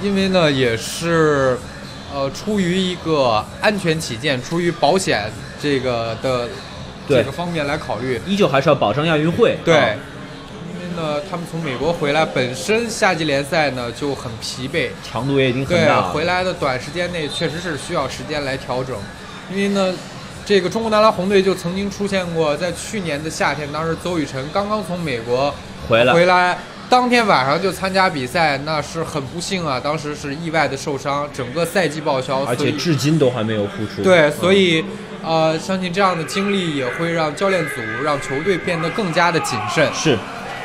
因为呢也是，出于一个安全起见，出于保险这个方面来考虑， 依旧还是要保障亚运会。 对，因为呢他们从美国回来，本身夏季联赛呢就很疲惫， 强度也已经很大了。 对，回来的短时间内确实是需要时间来调整，因为呢。这个中国男篮红队就曾经出现过，在去年的夏天，当时邹宇辰刚刚从美国回来，当天晚上就参加比赛，那是很不幸啊，当时是意外的受伤，整个赛季报销， 而且至今都还没有复出。 对，所以相信这样的经历也会让教练组、让球队变得更加的谨慎。 是。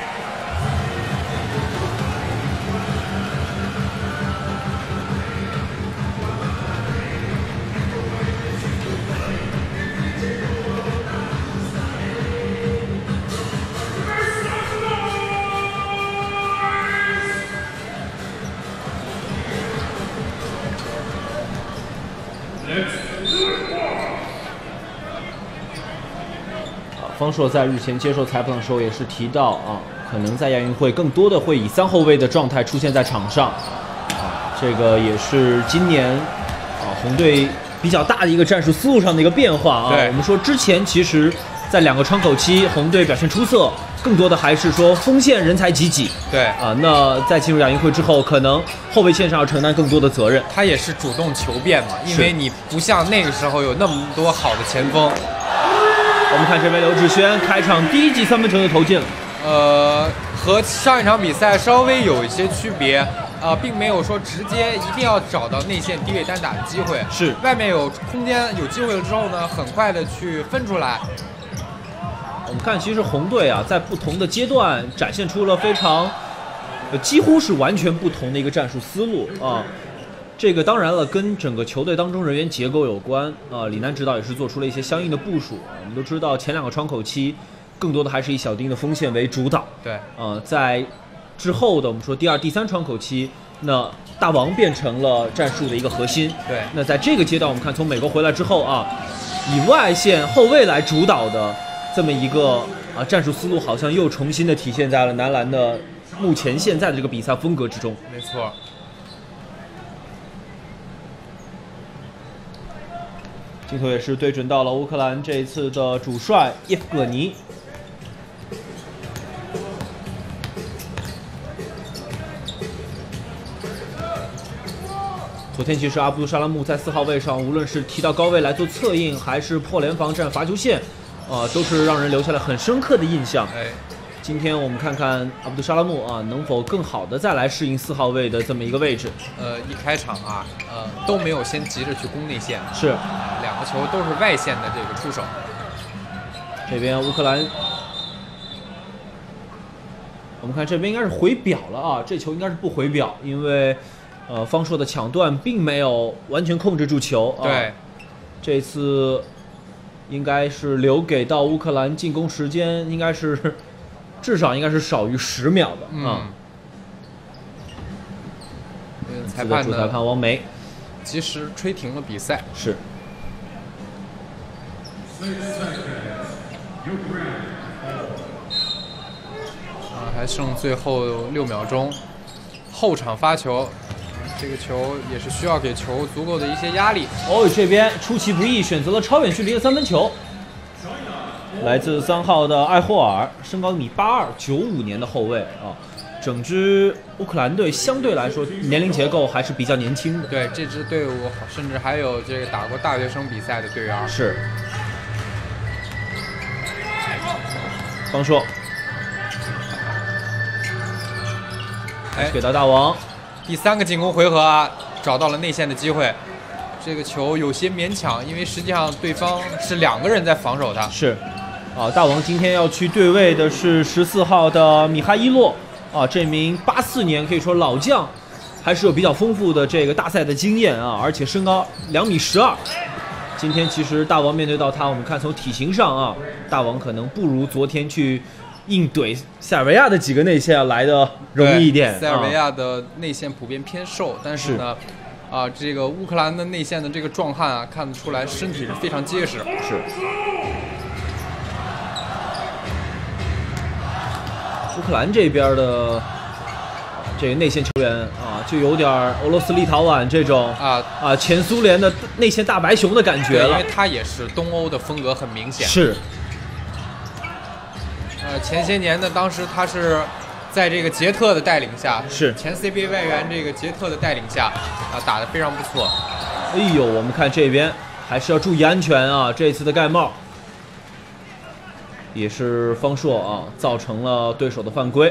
方硕在日前接受采访的时候也是提到啊，可能在亚运会更多的会以3后卫的状态出现在场上，这个也是今年红队比较大的一个战术思路上的一个变化啊。我们说之前其实，在2个窗口期红队表现出色，更多的还是说锋线人才济济。 对啊，那在进入亚运会之后，可能后卫线上要承担更多的责任。 他也是主动求变嘛，因为你不像那个时候有那么多好的前锋。 我们看这边刘志轩开场第1记3分球的投进， 和上一场比赛稍微有一些区别，并没有说直接一定要找到内线低位单打的机会， 是外面有空间有机会了之后呢，很快的去分出来。 我们看，其实红队啊，在不同的阶段展现出了非常，几乎是完全不同的一个战术思路啊。这个当然了，跟整个球队当中人员结构有关李楠指导也是做出了一些相应的部署。我们都知道，前2个窗口期，更多的还是以小丁的锋线为主导。 对， 在之后的我们说第2、第3窗口期，那大王变成了战术的一个核心。 对， 那在这个阶段，我们看从美国回来之后以外线后卫来主导的这么一个战术思路，好像又重新的体现在了男篮的目前现在的这个比赛风格之中。 没错。 镜头也是对准到了乌克兰这一次的主帅叶夫戈尼。昨天其实阿卜杜沙拉木在4号位上，无论是提到高位来做策应，还是破联防站罚球线，都是让人留下了很深刻的印象。今天我们看看阿卜杜沙拉木能否更好的再来适应4号位的这么一个位置。 一开场都没有先急着去攻内线， 是 2个球都是外线的这个出手。 这边乌克兰，我们看这边应该是回表了这球应该是不回表，因为方硕的抢断并没有完全控制住球对， 这次应该是留给到乌克兰进攻时间应该是至少应该是少于10秒的裁判主裁判王梅及时吹停了比赛。 是。 还剩最后6秒钟，后场发球，这个球也是需要给球足够的一些压力。 这边出其不意选择了超远距离的3分球，来自3号的艾霍尔，身高1.82， 95年的后卫整支乌克兰队相对来说年龄结构还是比较年轻的。 对，这支队伍甚至还有这个打过大学生比赛的队员。 是。方硕，给到大王。 第3个进攻回合找到了内线的机会，这个球有些勉强，因为实际上对方是2个人在防守他。 是。大王今天要去对位的是14号的米哈伊洛。这名84年可以说老将，还是有比较丰富的这个大赛的经验而且身高2.12米。今天其实大王面对到他，我们看从体型上大王可能不如昨天去应对塞尔维亚的几个内线来的容易一点。 塞尔维亚的内线普遍偏瘦，但是呢，这个乌克兰的内线的这个壮汉看得出来身体是非常结实。 是。乌克兰这边的这个内线球员就有点俄罗斯立陶宛这种前苏联的内线大白熊的感觉了， 因为它也是东欧的风格很明显。 是。 前些年呢，当时他是在这个捷特的带领下， 是前 CBA 外援这个捷特的带领下打得非常不错。 哎呦，我们看这边还是要注意安全啊！这次的盖帽也是方硕啊，造成了对手的犯规。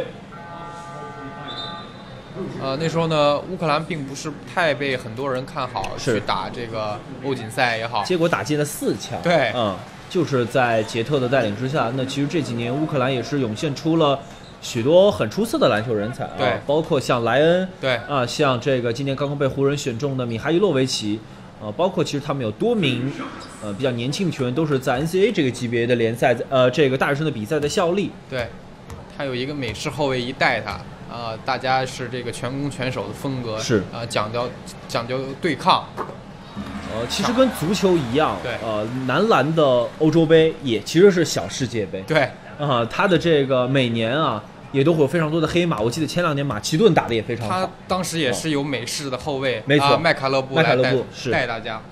那时候呢，乌克兰并不是太被很多人看好去打这个欧锦赛也好， 结果打进了4强。 对， 就是在捷特的带领之下，那其实这几年乌克兰也是涌现出了许多很出色的篮球人才对， 包括像莱恩， 对像这个今年刚刚被湖人选中的米哈伊洛维奇，包括其实他们有多名比较年轻的球员都是在 NCAA 这个级别的联赛，这个大学生的比赛的效力。 对，他有一个美式后卫一带他。大家是这个全攻全守的风格， 是讲究对抗。 其实跟足球一样， 对， 男篮的欧洲杯也其实是小世界杯， 对， 他的这个每年也都会有非常多的黑马。我记得前2年马其顿打的也非常好， 他当时也是有美式的后卫， 没错， 麦卡勒布带大家。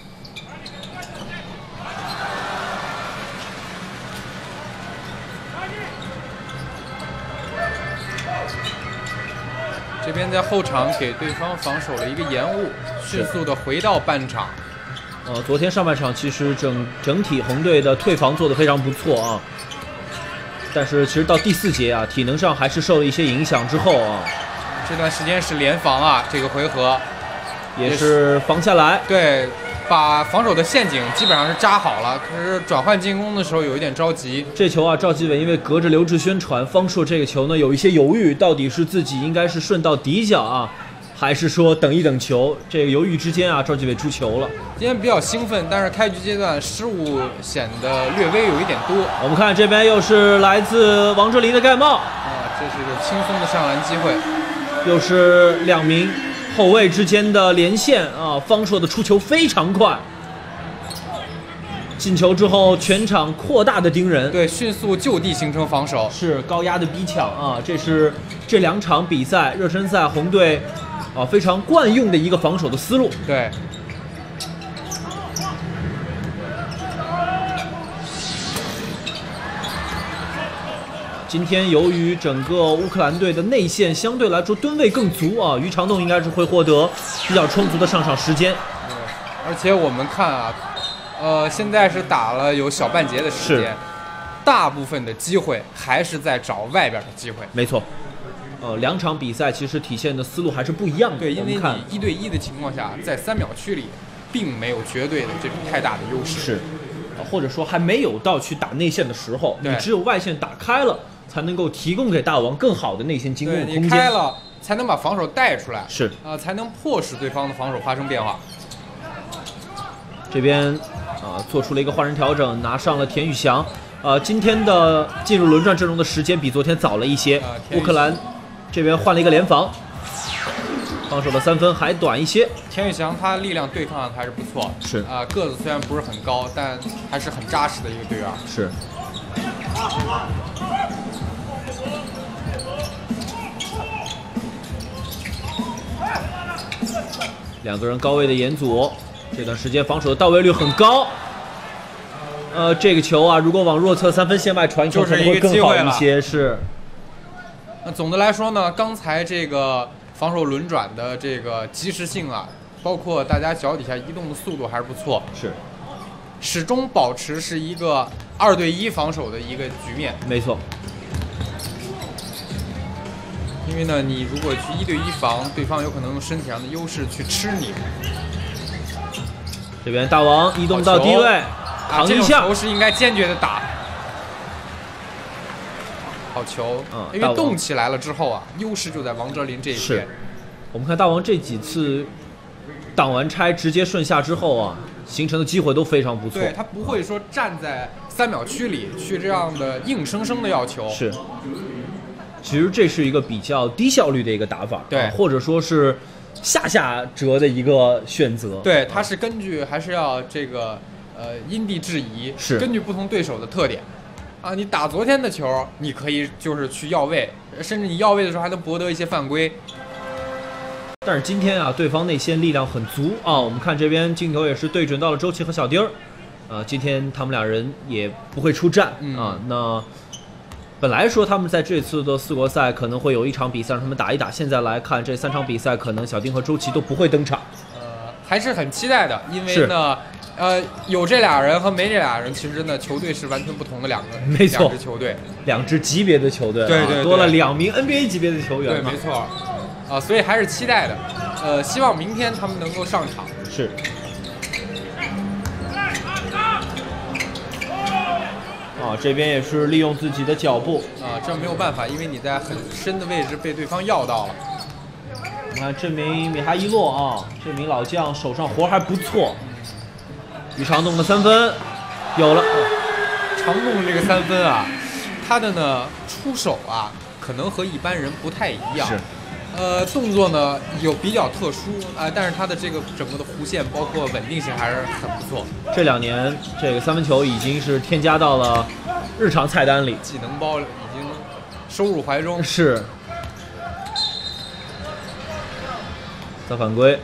这边在后场给对方防守了一个延误，迅速的回到半场。 昨天上半场其实整体红队的退防做得非常不错啊，但是其实到第4节体能上还是受了一些影响之后这段时间是联防这个回合也是防下来， 对。把防守的陷阱基本上是扎好了，可是转换进攻的时候有一点着急。 这球赵继伟因为隔着刘志轩传，方硕这个球呢有一些犹豫，到底是自己应该是顺到底角还是说等一等球？这个犹豫之间赵继伟出球了。 今天比较兴奋，但是开局阶段失误显得略微有一点多。 我们看这边又是来自王哲林的盖帽这是一个轻松的上篮机会， 又是2名后卫之间的连线方硕的出球非常快，进球之后全场扩大的盯人， 对，迅速就地形成防守， 是高压的逼抢这是这2场比赛热身赛红队非常惯用的一个防守的思路。 对。 今天由于整个乌克兰队的内线相对来说吨位更足于长栋应该是会获得比较充足的上场时间。 而且我们看现在是打了有小半节的时间，大部分的机会还是在找外边的机会。 没错，2场比赛其实体现的思路还是不一样的。 对，因为你1对1的情况下，在3秒区里并没有绝对的这种太大的优势， 是或者说还没有到去打内线的时候，你只有外线打开了，才能够提供给大王更好的内线进攻的空间。 你开了，才能把防守带出来， 是才能迫使对方的防守发生变化。 这边做出了一个换人调整，拿上了田宇翔。今天的进入轮转阵容的时间比昨天早了一些。乌克兰这边换了一个联防，防守的3分还短一些。 田宇翔他力量对抗还是不错， 是个子虽然不是很高，但还是很扎实的一个队员。 是。2个人高位的严阻，这段时间防守的到位率很高。这个球如果往弱侧3分线外传一球，可能会更好一些。是。 那总的来说呢，刚才这个防守轮转的这个及时性包括大家脚底下移动的速度还是不错。 是。 始终保持是一个2对1防守的一个局面。 没错。 因为呢，你如果去1对1防，对方有可能用身体上的优势去吃你。 这边大王移动到低位，扛一下。 这种球是应该坚决的打。好球，因为动起来了之后优势就在王哲林这一边。 我们看大王这几次挡完拆直接顺下之后形成的机会都非常不错。 对，他不会说站在3秒区里去这样的硬生生的要球。 是。其实这是一个比较低效率的一个打法， 对， 或者说是下折的一个选择。 对，它是根据还是要这个因地制宜， 是根据不同对手的特点你打昨天的球，你可以就是去要位，甚至你要位的时候还能博得一些犯规。 但是今天啊，对方内线力量很足啊。我们看这边镜头也是对准到了周琦和小丁儿，今天他们俩人也不会出战啊。那本来说他们在这次的4国赛可能会有1场比赛让他们打一打，现在来看这3场比赛，可能小丁和周琦都不会登场。 还是很期待的，因为呢，有这俩人和没这俩人，其实呢，球队是完全不同的两支球队 ，2支级别的球队， 对， 多了2名 NBA 级别的球员， 对，没错，所以还是期待的，希望明天他们能够上场。 是。这边也是利用自己的脚步这没有办法，因为你在很深的位置被对方要到了。 你看这名米哈伊洛这名老将手上活还不错。于长栋的3分有了。 长栋这个3分啊，他的呢出手啊，可能和一般人不太一样。 是。 动作呢有比较特殊但是他的这个整个的弧线包括稳定性还是很不错。 这2年这个3分球已经是添加到了日常菜单里， 技能包已经收入怀中。 是。再犯规。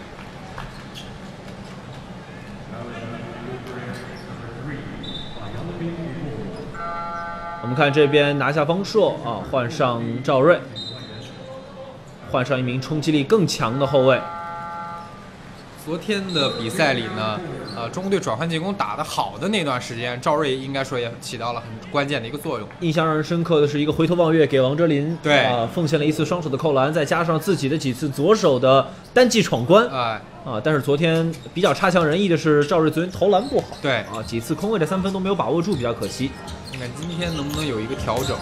我们看这边拿下方硕换上赵睿，换上一名冲击力更强的后卫。 昨天的比赛里呢，中国队转换进攻打得好的那段时间，赵睿应该说也起到了很关键的一个作用。 印象让人深刻的是一个回头望月给王哲林， 对奉献了一次双手的扣篮，再加上自己的几次左手的单记闯关，但是昨天比较差强人意的是赵睿昨天投篮不好， 对几次空位的3分都没有把握住，比较可惜。 看看今天能不能有一个调整。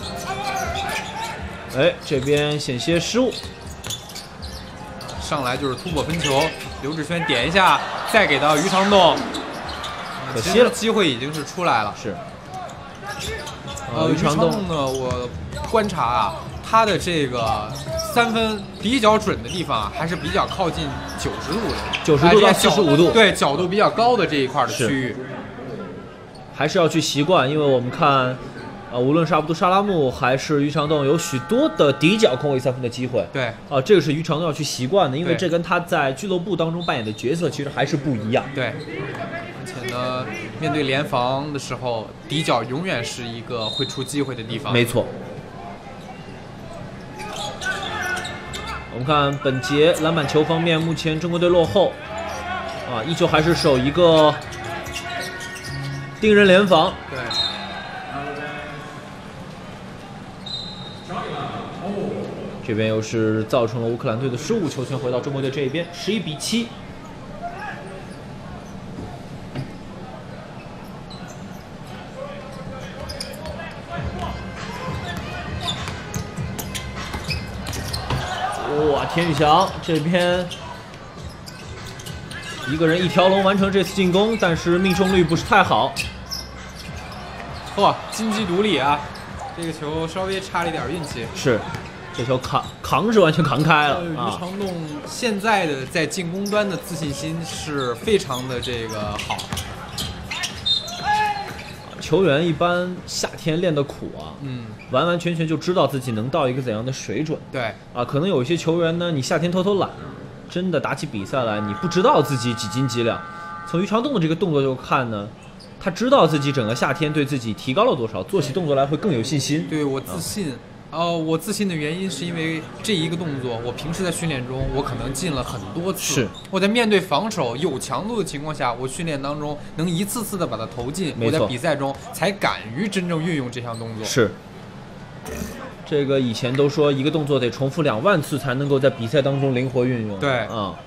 这边险些失误。 上来就是突破分球，刘志轩点一下，再给到于长栋， 可惜了， 机会已经是出来了。 是。 于长栋呢，我观察他的这个3分比较准的地方还是比较靠近90度的 ，90度到45度， 对，角度比较高的这一块的区域， 还是要去习惯，因为我们看。无论是阿卜杜沙拉木还是于长栋，有许多的底角空位3分的机会。 对， 这个是于长栋要去习惯的，因为这跟他在俱乐部当中扮演的角色其实还是不一样。 对，而且呢，面对联防的时候，底角永远是一个会出机会的地方。 没错。我们看本节篮板球方面，目前中国队落后，依旧还是守一个盯人联防。 对。 这边又是造成了乌克兰队的失误，球权回到中国队这一边，11比7。哇，田宇翔这边一个人一条龙完成这次进攻，但是命中率不是太好。 金鸡独立这个球稍微差了一点运气。 是。这球扛是完全扛开了。 于长栋现在的在进攻端的自信心是非常的这个好。 球员一般夏天练的苦完完全全就知道自己能到一个怎样的水准。 对可能有一些球员呢，你夏天偷偷懒，真的打起比赛来，你不知道自己几斤几两。从于长栋的这个动作就看呢，他知道自己整个夏天对自己提高了多少，做起动作来会更有信心。 对，我自信。我自信的原因是因为这一个动作，我平时在训练中我可能进了很多次。 是， 我在面对防守有强度的情况下，我训练当中能一次次的把它投进，我在比赛中才敢于真正运用这项动作。 是，这个以前都说一个动作得重复2万次才能够在比赛当中灵活运用。 对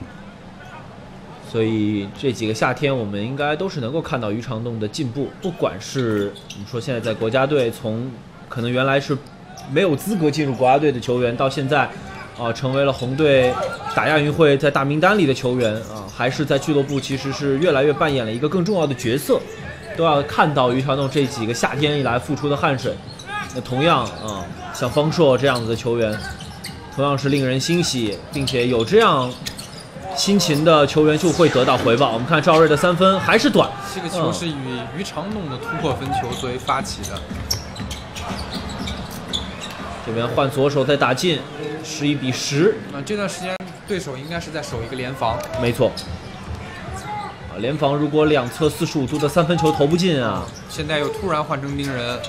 所以这几个夏天我们应该都是能够看到于长栋的进步，不管是我们说现在在国家队，从可能原来是没有资格进入国家队的球员，到现在成为了红队打亚运会在大名单里的球员还是在俱乐部其实是越来越扮演了一个更重要的角色，都要看到于长栋这几个夏天以来付出的汗水。那同样像方硕这样子的球员，同样是令人欣喜，并且有这样辛勤的球员就会得到回报。我们看赵睿的3分还是短， 这个球是以于长栋的突破分球作为发起的。这边换左手再打进，11比10。 这段时间对手应该是在守一个联防。 没错。联防如果两侧45度的3分球投不进啊， 现在又突然换成盯人。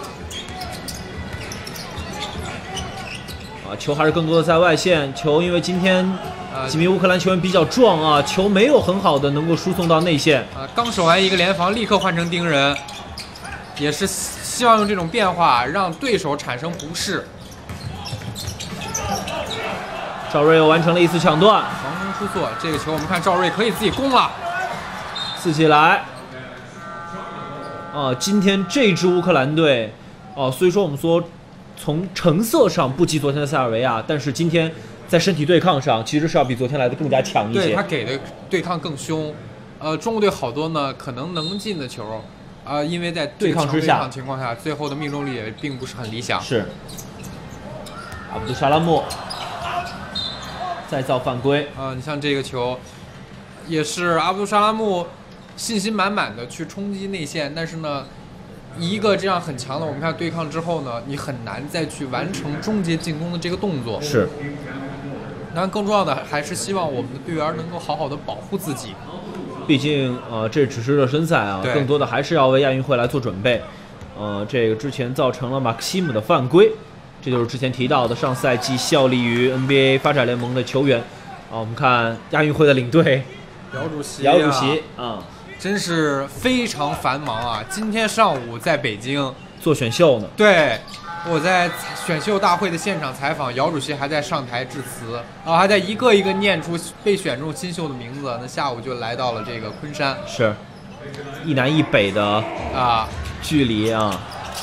球还是更多的在外线，球因为今天几名乌克兰球员比较壮啊，球没有很好的能够输送到内线。 刚守完一个联防，立刻换成盯人，也是希望用这种变化让对手产生不适。 赵睿又完成了一次抢断， 防中出错。这个球我们看赵睿可以自己攻了， 自己来。今天这支乌克兰队，所以说我们说。从成色上不及昨天的塞尔维亚，但是今天在身体对抗上其实是要比昨天来的更加强一些。 对，他给的对抗更凶。中国队好多呢，可能能进的球，因为在对抗之下情况下，最后的命中率也并不是很理想。 是。阿卜杜沙拉木再造犯规。 你像这个球，也是阿卜杜沙拉木信心满满的去冲击内线，但是呢。一个这样很强的，我们看对抗之后呢，你很难再去完成终结进攻的这个动作。 是。 但更重要的还是希望我们的队员能够好好的保护自己。 毕竟这只是热身赛啊，更多的还是要为亚运会来做准备。这个之前造成了马克西姆的犯规，这就是之前提到的上赛季效力于 NBA 发展联盟的球员。我们看亚运会的领队姚主席真是非常繁忙啊！今天上午在北京做选秀呢。 对，我在选秀大会的现场采访，姚主席还在上台致辞还在一个一个念出被选中新秀的名字。那下午就来到了这个昆山， 是一南一北的距离啊。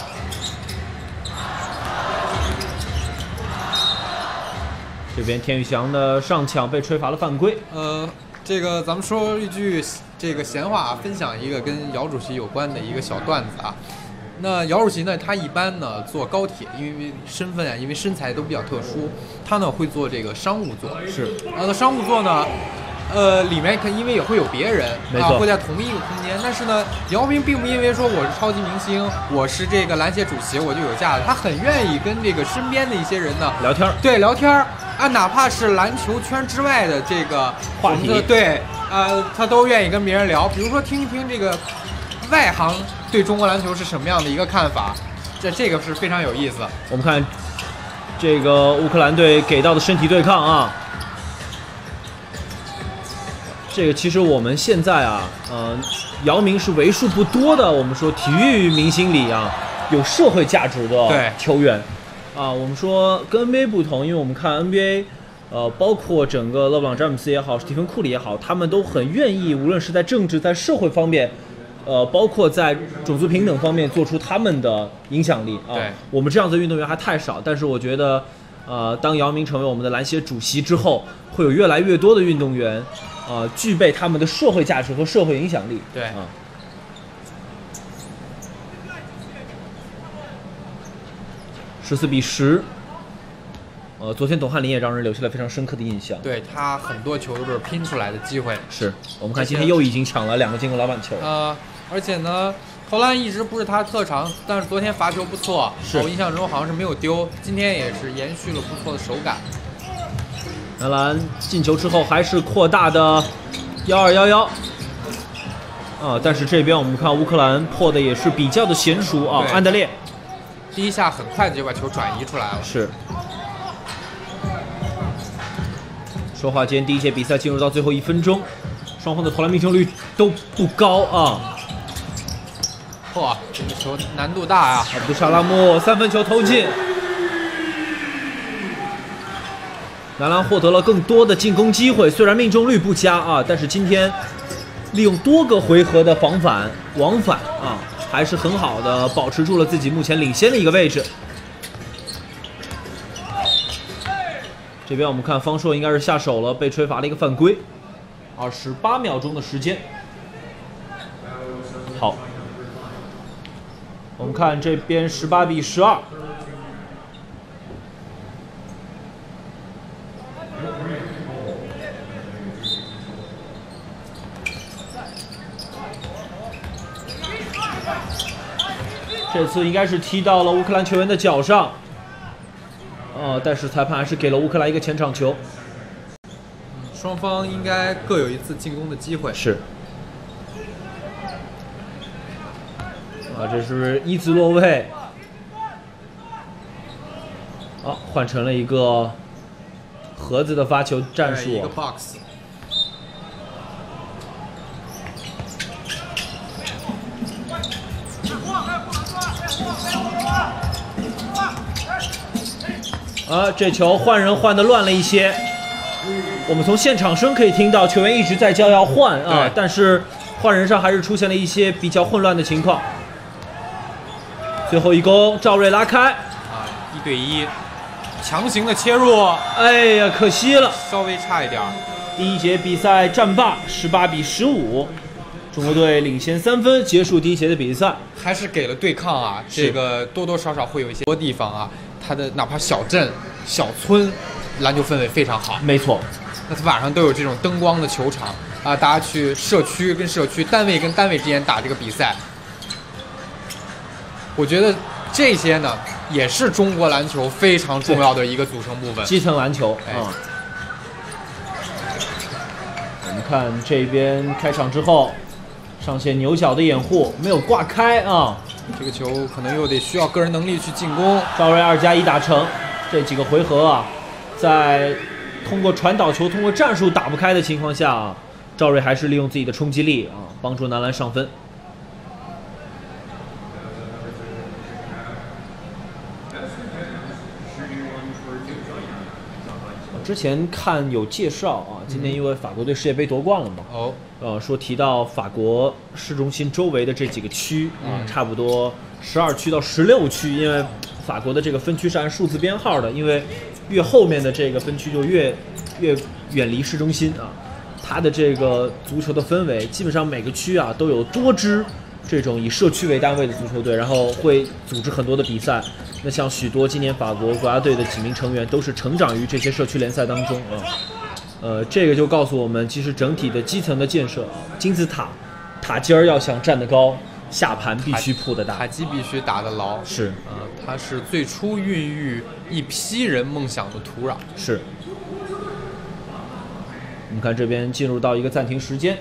这边田宇翔的上抢被吹罚了犯规。 这个咱们说一句这个闲话，分享一个跟姚主席有关的一个小段子啊。那姚主席呢，他一般呢坐高铁，因为身份因为身材都比较特殊，他呢会坐这个商务座。 是。 那商务座呢，里面因为也会有别人会在同一个空间，但是呢，姚明并不因为说我是超级明星，我是这个篮协主席我就有架子，他很愿意跟这个身边的一些人呢聊天。 对，聊天哪怕是篮球圈之外的这个话题， 对，他都愿意跟别人聊。比如说听一听这个外行对中国篮球是什么样的一个看法，这个是非常有意思。 我们看这个乌克兰队给到的身体对抗啊，这个其实我们现在姚明是为数不多的，我们说体育明星里有社会价值的球员。我们说跟 NBA 不同，因为我们看 NBA，包括整个勒布朗詹姆斯也好，史蒂芬库里也好，他们都很愿意，无论是在政治、在社会方面，包括在种族平等方面做出他们的影响力对， 我们这样子的运动员还太少，但是我觉得，当姚明成为我们的篮协主席之后，会有越来越多的运动员，具备他们的社会价值和社会影响力。 对。 14-10，昨天董翰林也让人留下了非常深刻的印象。 对，他很多球都是拼出来的机会。 是我们看今天又已经抢了2个进攻篮板球。 而且呢，投篮一直不是他特长，但是昨天罚球不错，我印象中好像是没有丢，今天也是延续了不错的手感。 男篮进球之后还是扩大的12-11。但是这边我们看乌克兰破的也是比较的娴熟安德烈。 第一下很快的就把球转移出来了。 是。说话间，第一节比赛进入到最后1分钟，双方的投篮命中率都不高这个球难度大呀！ 阿卜杜沙拉木3分球投进，男篮获得了更多的进攻机会，虽然命中率不佳但是今天利用多个回合的往返还是很好的，保持住了自己目前领先的一个位置。这边我们看方硕应该是下手了，被吹罚了一个犯规。28秒钟的时间。好，我们看这边18-12。这次应该是踢到了乌克兰球员的脚上，但是裁判还是给了乌克兰一个前场球。 双方应该各有一次进攻的机会。 是。这是一字落位。换成了一个盒子的发球战术。 一个 box。 这球换人换的乱了一些。我们从现场声可以听到球员一直在叫要换但是换人上还是出现了一些比较混乱的情况。最后一攻，赵睿拉开 ，1对1，强行的切入， 哎呀，可惜了， 稍微差一点。 第一节比赛战罢，18比15，中国队领先3分，结束第一节的比赛。 还是给了对抗啊，这个多多少少会有一些多地方啊，它的哪怕小镇、小村，篮球氛围非常好。 没错， 那晚上都有这种灯光的球场啊，大家去社区跟社区、单位跟单位之间打这个比赛。我觉得这些呢，也是中国篮球非常重要的一个组成部分。 基层篮球我们看这边开场之后，上线牛角的掩护没有挂开这个球可能又得需要个人能力去进攻。 赵睿2+1打成，这几个回合在通过传导球、通过战术打不开的情况下赵睿还是利用自己的冲击力帮助男篮上分。之前看有介绍今年因为法国队世界杯夺冠了嘛，说提到法国市中心周围的这几个区差不多12区到16区，因为法国的这个分区是按数字编号的，因为越后面的这个分区就越远离市中心它的这个足球的氛围，基本上每个区都有多支这种以社区为单位的足球队，然后会组织很多的比赛。那像许多今年法国国家队的几名成员都是成长于这些社区联赛当中这个就告诉我们，其实整体的基层的建设金字塔塔尖儿要想站得高，下盘必须铺得大， 塔基必须打得牢。 是它是最初孕育一批人梦想的土壤。 是。我们看这边进入到一个暂停时间。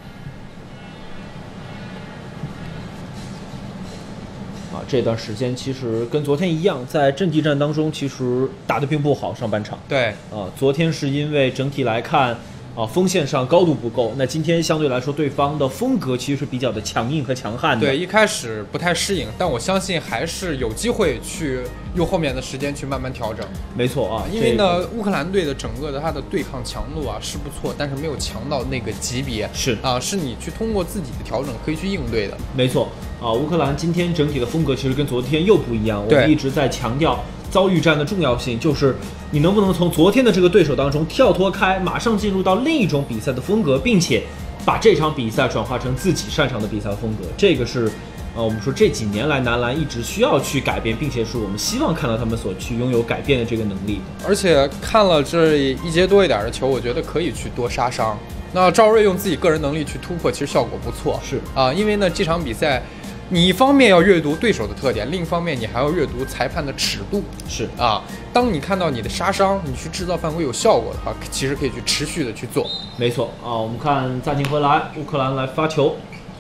这段时间其实跟昨天一样，在阵地战当中其实打得并不好，上半场。 对， 昨天是因为整体来看锋线上高度不够，那今天相对来说对方的风格其实是比较的强硬和强悍的。 对，一开始不太适应，但我相信还是有机会去用后面的时间去慢慢调整。 没错因为呢，乌克兰队的整个的它的对抗强度是不错，但是没有强到那个级别。 是是你去通过自己的调整可以去应对的。 没错乌克兰今天整体的风格其实跟昨天又不一样。我们一直在强调遭遇战的重要性，就是你能不能从昨天的这个对手当中跳脱开，马上进入到另一种比赛的风格，并且把这场比赛转化成自己擅长的比赛风格。这个是我们说这几年来男篮一直需要去改变，并且是我们希望看到他们所去拥有改变的这个能力。 而且看了这一节多一点的球，我觉得可以去多杀伤。那赵睿用自己个人能力去突破，其实效果不错。 是因为呢这场比赛你一方面要阅读对手的特点，另一方面你还要阅读裁判的尺度。 是当你看到你的杀伤，你去制造犯规有效果的话，其实可以去持续的去做。 没错我们看暂停回来，乌克兰来发球。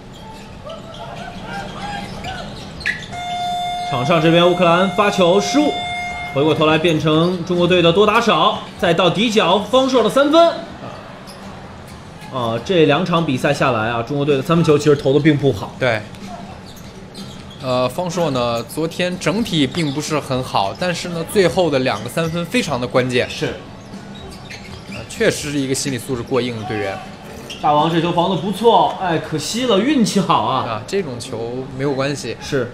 场上这边乌克兰发球失误，回过头来变成中国队的多打少，再到底角方硕的3分。这2场比赛下来中国队的3分球其实投的并不好。 对。方硕呢，昨天整体并不是很好，但是呢，最后的2个3分非常的关键。 是， 确实是一个心理素质过硬的队员。 大王这球防的不错，可惜了，运气好这种球没有关系。 是。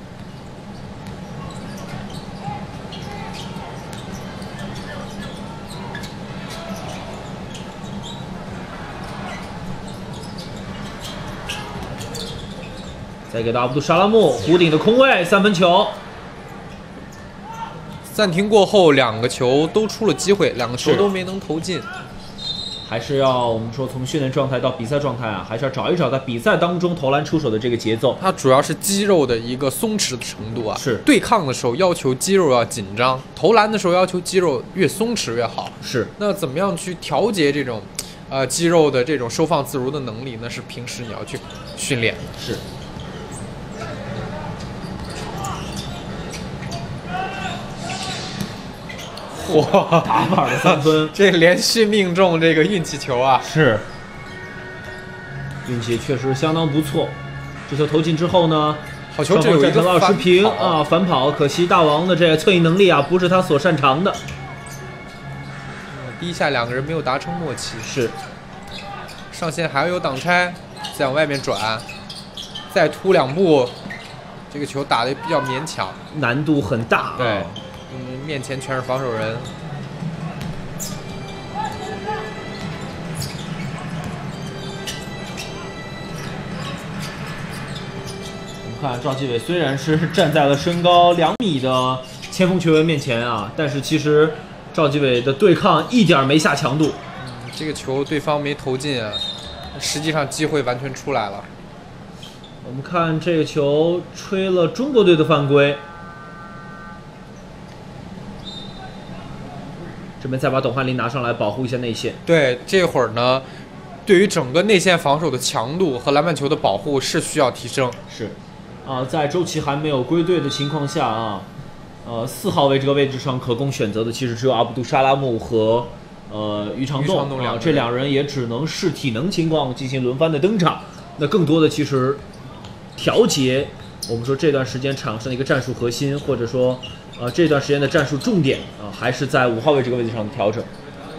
再给到阿卜杜沙拉木弧顶的空位3分球。 暂停过后2个球都出了机会，2个球都没能投进。 还是要我们说从训练状态到比赛状态还是要找一找在比赛当中投篮出手的这个节奏。 它主要是肌肉的一个松弛的程度是对抗的时候要求肌肉要紧张，投篮的时候要求肌肉越松弛越好。 是。 那怎么样去调节这种肌肉的这种收放自如的能力，那是平时你要去训练的。 是。 哇， 打板的3分， 这连续命中这个运气球啊！ 是，运气确实相当不错。这球投进之后呢， 好球，这有一个 20平啊，反跑。可惜大王的这个侧翼能力啊，不是他所擅长的。 第一下2个人没有达成默契。 是， 上线还要有挡拆，再往外面转，再突2步，这个球打得比较勉强， 难度很大。 对。面前全是防守人， 我们看赵继伟虽然是站在了身高2米的前锋球员面前啊，但是其实赵继伟的对抗一点没下强度。 这个球对方没投进啊，实际上机会完全出来了。 我们看这个球吹了中国队的犯规。这边再把董翰林拿上来保护一下内线。对， 这会儿呢，对于整个内线防守的强度和篮板球的保护是需要提升。 是，在周琦还没有归队的情况下啊，4号位这个位置上可供选择的其实只有阿卜杜沙拉木和于长栋这2人也只能视体能情况进行轮番的登场。那更多的其实调节，我们说这段时间场上的一个战术核心，或者说。这段时间的战术重点还是在5号位这个位置上的调整。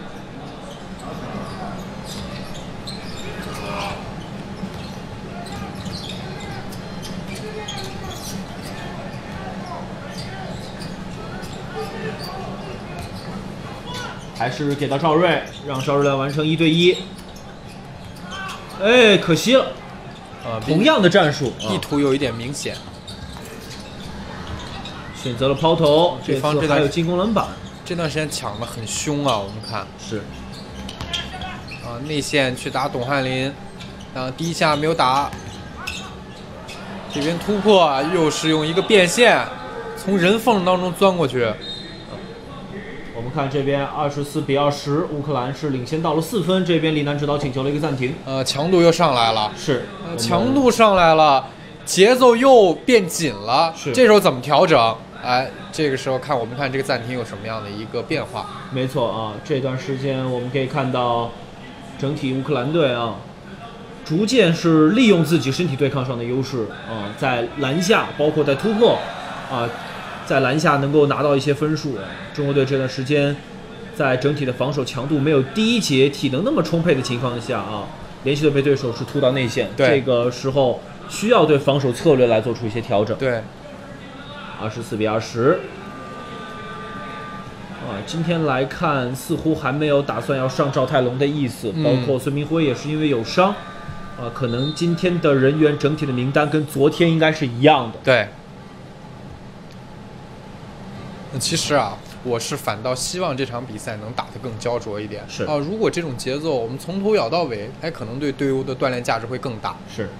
还是给到赵睿，让赵睿来完成1对1。哎，可惜了。同样的战术， 意图有一点明显。 选择了抛投，对方这还有进攻篮板。 这段时间抢得很凶啊，我们看是。 内线去打董翰林，第一下没有打，这边突破又是用一个变线，从人缝当中钻过去。 我们看这边24比20，乌克兰是领先到了4分。这边李楠指导请求了一个暂停。 强度又上来了， 是， 强度上来了，节奏又变紧了，这时候怎么调整？这个时候我们看这个暂停有什么样的一个变化？ 没错啊，这段时间我们可以看到，整体乌克兰队逐渐是利用自己身体对抗上的优势在篮下，包括在突破在篮下能够拿到一些分数。中国队这段时间在整体的防守强度没有第一节体能那么充沛的情况下连续的被对手是突到内线，这个时候需要对防守策略来做出一些调整。 对。 24比20，今天来看似乎还没有打算要上赵泰龙的意思，包括孙铭徽也是因为有伤，可能今天的人员整体的名单跟昨天应该是一样的。 对。其实我是反倒希望这场比赛能打得更焦灼一点。 是如果这种节奏我们从头咬到尾，可能对队伍的锻炼价值会更大。 是。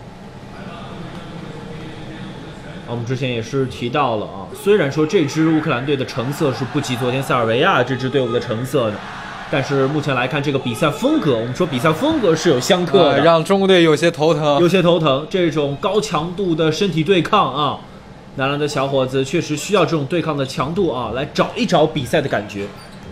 我们之前也是提到了虽然说这支乌克兰队的成色是不及昨天塞尔维亚这支队伍的成色的，但是目前来看这个比赛风格，我们说比赛风格是有相克的， 让中国队有些头疼。 这种高强度的身体对抗男篮的小伙子确实需要这种对抗的强度来找一找比赛的感觉。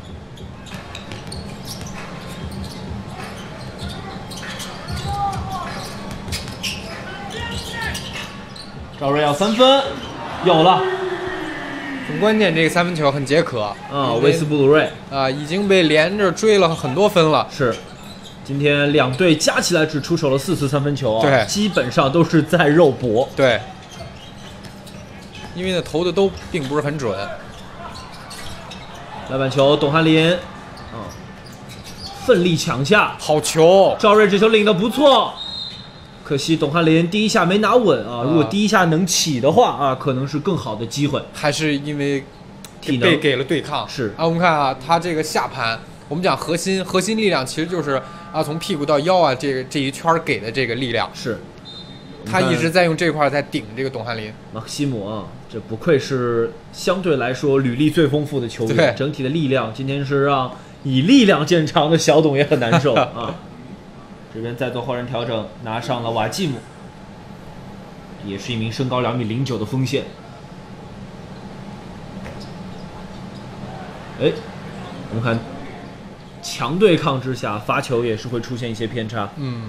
赵睿要3分，有了。 很关键，这个3分球很解渴威斯布鲁瑞已经被连着追了很多分了。 是，今天2队加起来只出手了4次3分球对， 基本上都是在肉搏。 对，因为投的都并不是很准。 篮板球，董翰林奋力抢下， 好球！ 赵睿这球领得不错。可惜董翰林第一下没拿稳如果第一下能起的话可能是更好的机会。 还是因为体能被给了对抗。 是我们看他这个下盘，我们讲核心力量其实就是从屁股到腰这一圈给的这个力量。 是， 他一直在用这块在顶这个董翰林。 马克西姆这不愧是相对来说履历最丰富的球员，整体的力量今天是让以力量见长的小董也很难受啊。这边再做后人调整，拿上了瓦季姆，也是一名身高2.09米的锋线。哎，我们看强对抗之下，罚球也是会出现一些偏差。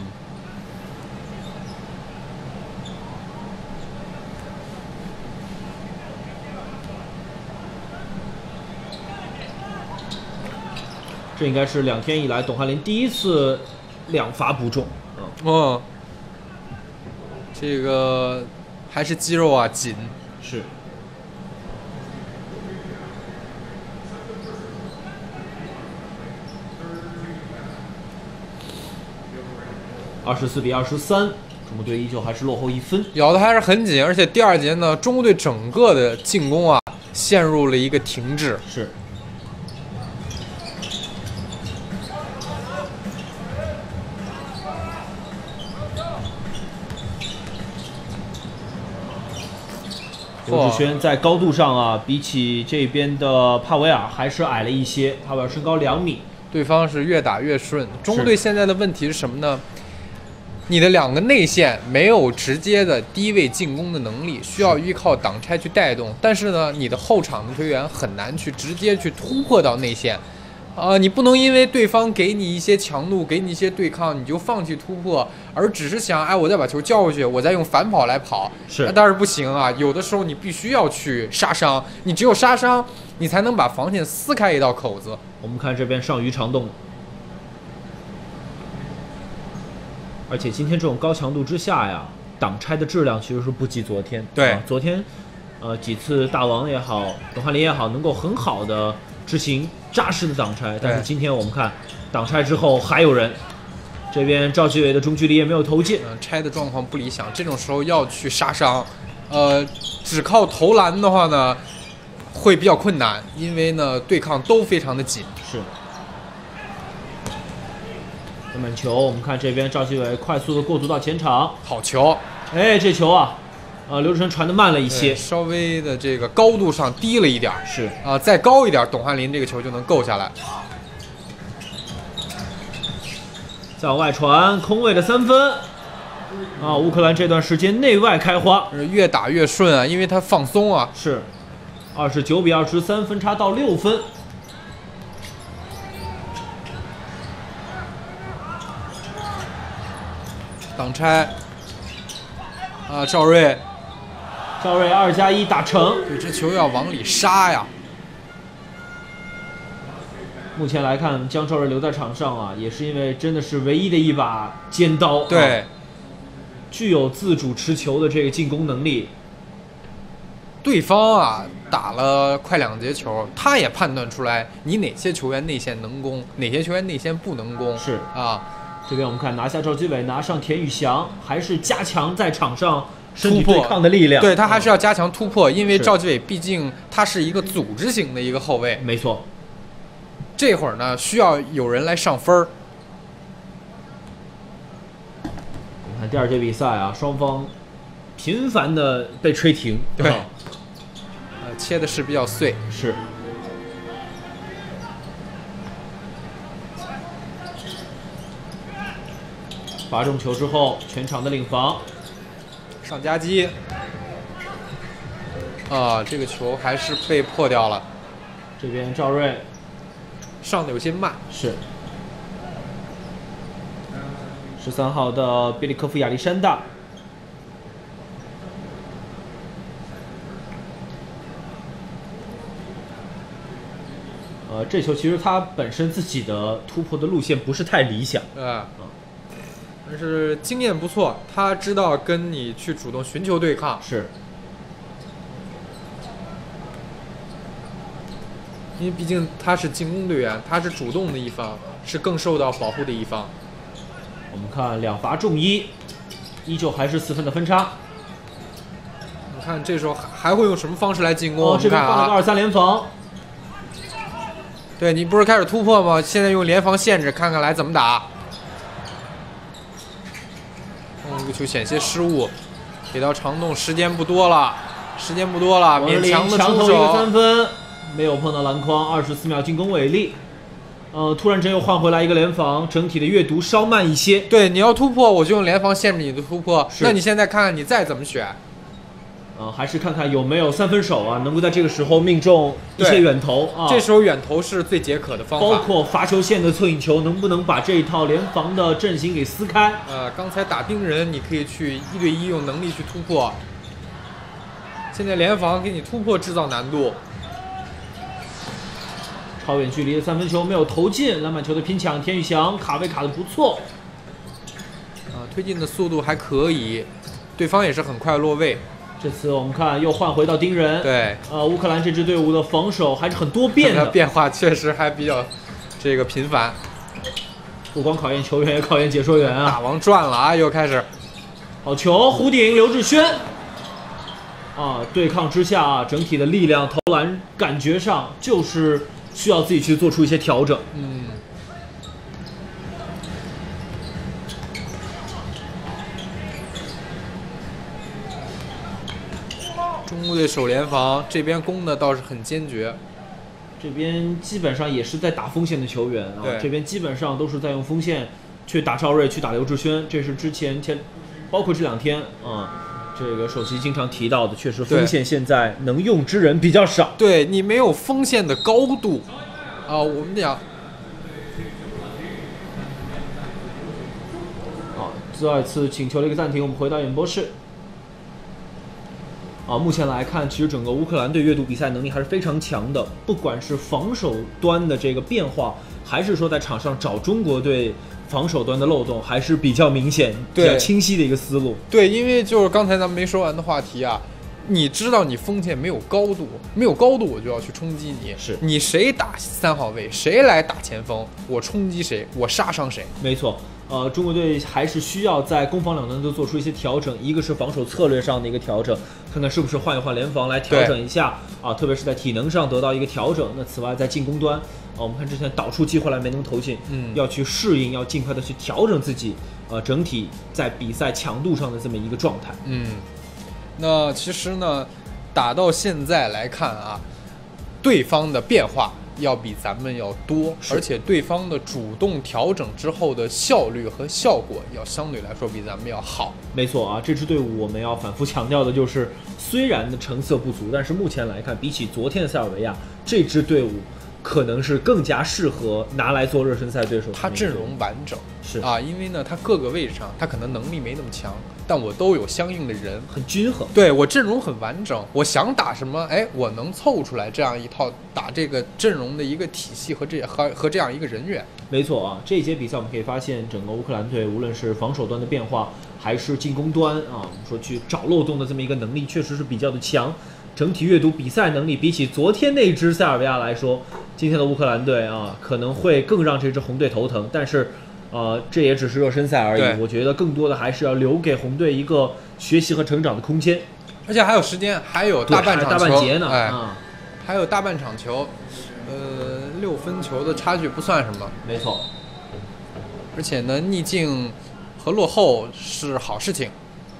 这应该是2天以来董翰林第一次2罚不中。 这个还是肌肉啊紧。 是。24比23，中国队依旧还是落后1分， 咬的还是很紧，而且第2节呢，中国队整个的进攻啊陷入了一个停滞。 是。刘志轩在高度上啊，比起这边的帕维尔还是矮了一些，帕维尔身高2米。 对方是越打越顺。中国队现在的问题是什么呢？你的2个内线没有直接的低位进攻的能力，需要依靠挡拆去带动。但是呢，你的后场的队员很难去直接去突破到内线。你不能因为对方给你一些强度，给你一些对抗，你就放弃突破，而只是想，我再把球交回去，我再用反跑来跑。 是， 但是不行啊！有的时候你必须要去杀伤，你只有杀伤，你才能把防线撕开一道口子。 我们看这边上鱼长动，而且今天这种高强度之下呀，挡拆的质量其实是不及昨天。 对， 昨天，几次大王也好，董翰林也好，能够很好的执行扎实的挡拆，但是今天我们看挡拆之后还有人，这边赵继伟的中距离也没有投进， 拆的状况不理想，这种时候要去杀伤，只靠投篮的话呢，会比较困难，因为呢对抗都非常的紧。 是。篮板球，我们看这边赵继伟快速的过渡到前场， 好球！ 哎，这球啊，刘志成传的慢了一些， 稍微的这个高度上低了一点。 是再高一点，董翰林这个球就能够下来。 再往外传，空位的3分。乌克兰这段时间内外开花， 越打越顺啊，因为他放松啊。 是，29比23，分差到6分。 挡拆，赵睿 2+1打成， 对，这球要往里杀呀。 目前来看，将赵睿留在场上啊，也是因为真的是唯一的一把尖刀， 对， 具有自主持球的这个进攻能力。 对方啊打了快2节球，他也判断出来你哪些球员内线能攻，哪些球员内线不能攻。 是啊。 这边我们看拿下赵继伟，拿上田宇翔，还是加强在场上身体对抗的力量。 对，他还是要加强突破，因为赵继伟毕竟他是一个组织型的一个后卫。 没错。 这会儿呢，需要有人来上分儿。 我们看第2节比赛啊，双方频繁的被吹停。 对。切的是比较碎。 是。罚中球之后，全场的领防， 上夹击，这个球还是被破掉了。 这边赵睿上的有些慢。 是。13号的别里科夫亚历山大，这球其实他本身自己的突破的路线不是太理想。 但是经验不错，他知道跟你去主动寻求对抗。 是， 因为毕竟他是进攻队员，他是主动的一方，是更受到保护的一方。 我们看2罚中1，依旧还是4分的分差。 你看这时候还会用什么方式来进攻？ 这边放了个2-3联防。 对，你不是开始突破吗？现在用联防限制，看看来怎么打。这个球险些失误，给到长洞，时间不多了，勉强的出手。 强投一个3分，没有碰到篮筐，24秒进攻违例。 突然间又换回来一个联防，整体的阅读稍慢一些。 对，你要突破，我就用联防限制你的突破。那你现在看看你再怎么选。 还是看看有没有3分手啊，能够在这个时候命中一些远投啊。 这时候远投是最解渴的方法。 包括罚球线的侧影球，能不能把这一套联防的阵型给撕开？ 刚才打冰人，你可以去1对1用能力去突破。现在联防给你突破制造难度。 超远距离的3分球没有投进，篮板球的拼抢，田宇翔卡位卡得不错。 推进的速度还可以，对方也是很快落位。 这次我们看又换回到丁人， 对， 乌克兰这支队伍的防守还是很多变的， 变化确实还比较频繁， 不光考验球员，也考验解说员啊。 大王转了啊，又开始， 好球，弧顶刘志轩，对抗之下啊，整体的力量投篮感觉上就是需要自己去做出一些调整。 中国队守联防，这边攻的倒是很坚决。 这边基本上也是在打锋线的球员啊，这边基本上都是在用锋线去打赵睿，去打刘志轩。这是之前包括这2天这个首席经常提到的，确实锋线现在能用之人比较少。 对，你没有锋线的高度我们讲。 再次请求了一个暂停，我们回到演播室。目前来看，其实整个乌克兰队阅读比赛能力还是非常强的，不管是防守端的这个变化，还是说在场上找中国队防守端的漏洞，还是比较明显、比较清晰的一个思路。 对，因为就是刚才咱们没说完的话题啊，你知道你锋线没有高度，我就要去冲击你。 是你谁打3号位，谁来打前锋，我冲击谁，我杀伤谁。 没错。中国队还是需要在攻防两端都做出一些调整，一个是防守策略上的一个调整，看看是不是换一换联防来调整一下特别是在体能上得到一个调整。那此外在进攻端我们看之前导出机会来没能投进，要去适应，要尽快的去调整自己整体在比赛强度上的这么一个状态。 那其实呢，打到现在来看对方的变化要比咱们要多，而且对方的主动调整之后的效率和效果要相对来说比咱们要好。 没错这支队伍我们要反复强调的就是，虽然的成色不足，但是目前来看，比起昨天的塞尔维亚，这支队伍可能是更加适合拿来做热身赛对手。 他阵容完整， 是因为呢，他各个位置上他可能能力没那么强，但我都有相应的人， 很均衡。 对，我阵容很完整，我想打什么，我能凑出来这样一套打这个阵容的一个体系和这样一个人员。 没错这一节比赛我们可以发现，整个乌克兰队无论是防守端的变化，还是进攻端我们说去找漏洞的这么一个能力，确实是比较的强。整体阅读比赛能力比起昨天那支塞尔维亚来说，今天的乌克兰队可能会更让这支红队头疼。但是这也只是热身赛而已，我觉得更多的还是要留给红队一个学习和成长的空间。 而且还有时间，还有大半场球， 大半节呢还有大半场球，6分球的差距不算什么。 没错。 而且呢，逆境和落后是好事情。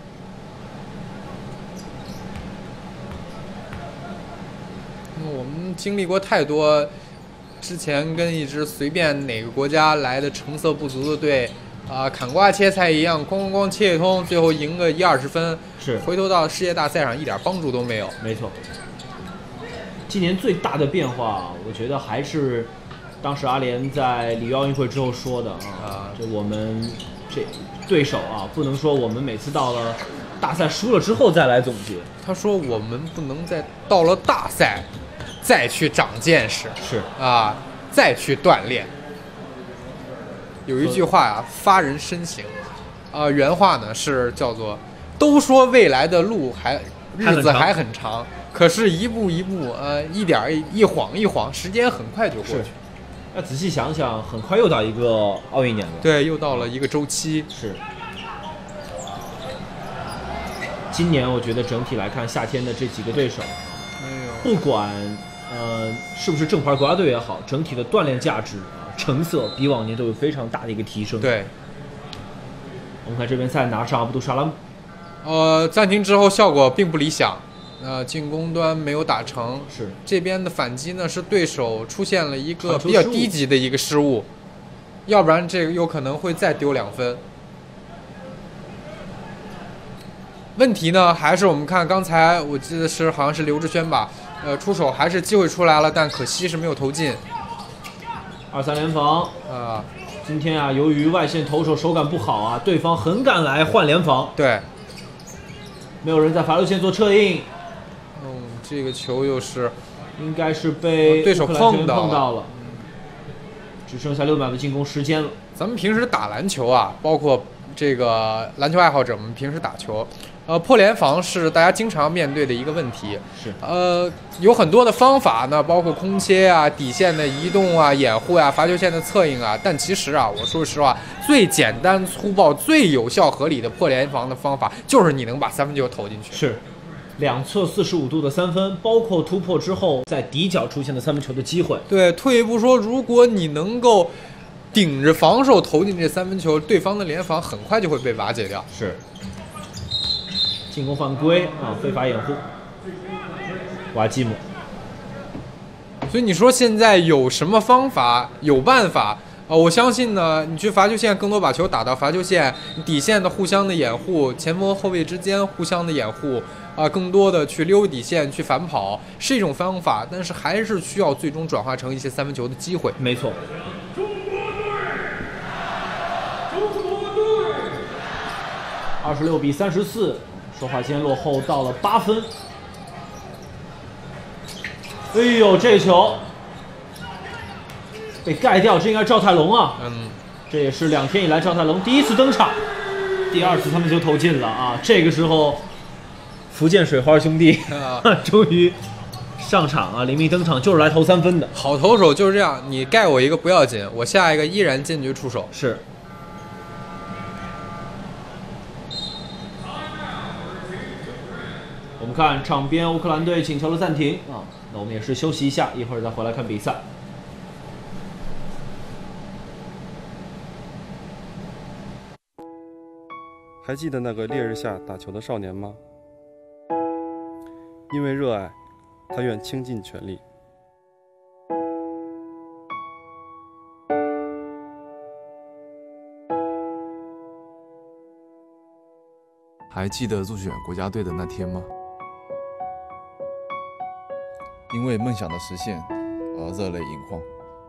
我们经历过太多，之前跟一支随便哪个国家来的成色不足的队砍瓜切菜一样，咣咣咣切一通，最后赢个10-20分， 是回头到世界大赛上一点帮助都没有。 没错。今年最大的变化，我觉得还是当时阿联在里约奥运会之后说的就我们这对手不能说我们每次到了大赛输了之后再来总结。 他说我们不能再到了大赛再去长见识， 是再去锻炼。有一句话发人深省原话呢是叫做都说未来的路日子还很长，可是一步一步一点一晃一晃，时间很快就过去。 要仔细想想，很快又到一个奥运年了。 对，又到了一个周期。 是。今年我觉得整体来看，夏天的这几个对手，不管是不是正牌国家队也好，整体的锻炼价值成色比往年都有非常大的一个提升。 对。 我们看这边赛拿上阿布杜沙拉姆。 暂停之后效果并不理想。 进攻端没有打成， 是这边的反击呢是对手出现了一个比较低级的一个失误，要不然这个有可能会再丢2分。问题呢还是我们看刚才我记得是好像是刘志轩吧，出手还是机会出来了，但可惜是没有投进。 2-3联防啊。今天啊，由于外线投手手感不好啊，对方很敢来换联防。 对， 没有人在罚球线做策应。 这个球又是应该是被对手碰到了。只剩下6秒的进攻时间了。 咱们平时打篮球啊，包括这个篮球爱好者们平时打球，破联防是大家经常面对的一个问题。 是， 有很多的方法呢，包括空切啊、底线的移动啊、掩护啊、罚球线的策应啊。但其实啊，我说实话，最简单粗暴、最有效合理的破联防的方法，就是你能把3分球投进去。 是，两侧45度的3分，包括突破之后在底角出现的3分球的机会。 对，退一步说，如果你能够顶着防守投进这3分球，对方的联防很快就会被瓦解掉。 是。进攻犯规啊，非法掩护，瓦基姆。 所以你说现在有什么方法、有办法？我相信呢，你去罚球线更多把球打到罚球线，底线的互相的掩护，前锋后卫之间互相的掩护，更多的去溜底线、去反跑是一种方法，但是还是需要最终转化成一些3分球的机会。 没错。26-34，说话间落后到了8分。哎呦，这球被盖掉，这应该是赵泰龙啊。这也是2天以来赵泰龙第1次登场，第2次3分球投进了啊。这个时候，福建水花兄弟终于上场啊，临命登场，就是来投3分的。 好投手就是这样，你盖我一个不要紧，我下一个依然坚决出手。 是。我们看场边乌克兰队请求了暂停啊，那我们也是休息一下，一会儿再回来看比赛。 还记得那个烈日下打球的少年吗？因为热爱，他愿倾尽全力。 还记得入选国家队的那天吗？因为梦想的实现而热泪盈眶。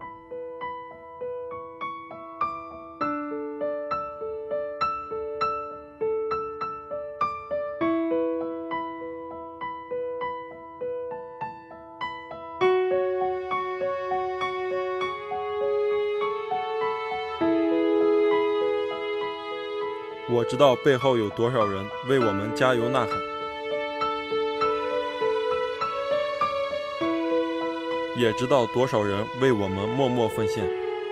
我知道背后有多少人为我们加油呐喊，也知道多少人为我们默默奉献。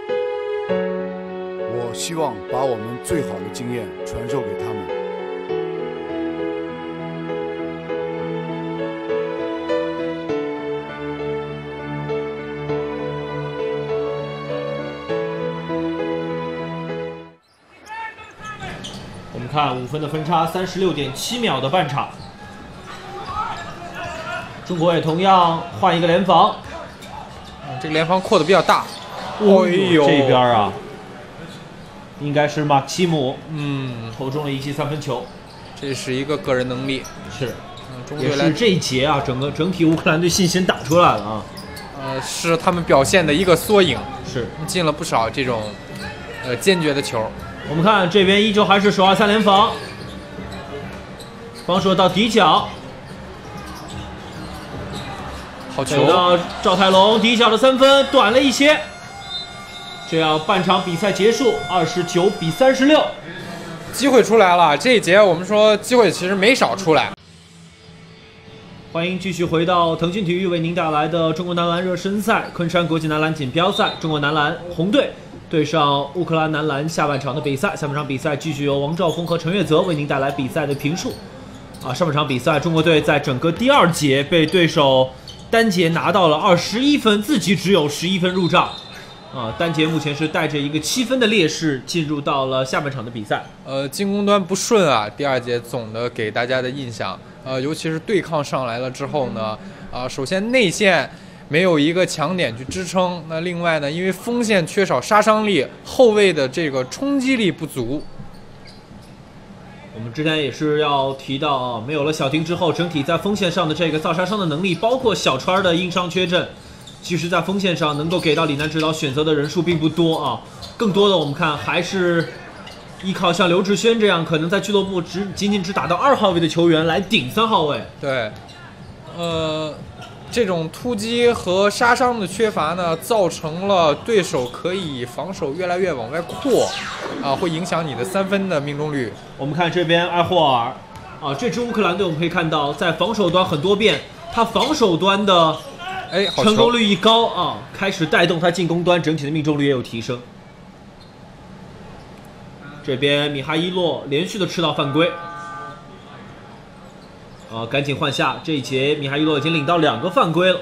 我希望把我们最好的经验传授给他们。 看5分的分差，36.7秒的半场，中国也同样换一个联防， 这个联防扩的比较大。 哎呦，这边啊，应该是马奇姆，投中了一记3分球， 这是一个个人能力， 是，也是这一节啊，整体乌克兰队信心打出来了啊， 是他们表现的一个缩影， 是进了不少这种坚决的球。 我们看这边依旧还是守2-3联防，防守到底角， 好球！ 到赵泰龙底角的3分短了一些，这样半场比赛结束，29-36， 机会出来了。这一节我们说机会其实没少出来。 欢迎继续回到腾讯体育为您带来的中国男篮热身赛昆山国际男篮锦标赛，中国男篮红队对上乌克兰男篮下半场的比赛。下半场比赛继续由王兆峰和陈月泽为您带来比赛的评述。上半场比赛，中国队在整个第2节被对手单节拿到了21分，自己只有11分入账。单节目前是带着一个7分的劣势进入到了下半场的比赛。 进攻端不顺啊，第2节总的给大家的印象。 尤其是对抗上来了之后呢，首先内线没有一个强点去支撑，那另外呢，因为锋线缺少杀伤力，后卫的这个冲击力不足。 我们之前也是要提到啊，没有了小丁之后，整体在锋线上的这个造杀伤的能力，包括小川的因伤缺阵，其实在锋线上能够给到李楠指导选择的人数并不多啊。更多的我们看还是依靠像刘志轩这样可能在俱乐部仅仅只打到2号位的球员来顶3号位。 对，这种突击和杀伤的缺乏呢，造成了对手可以防守越来越往外扩，会影响你的3分的命中率。 我们看这边埃霍尔，这支乌克兰队我们可以看到，在防守端很多变，他防守端的成功率一高开始带动他进攻端整体的命中率也有提升。这边米哈伊洛连续的吃到犯规。赶紧换下，这一节米哈伊洛已经领到2个犯规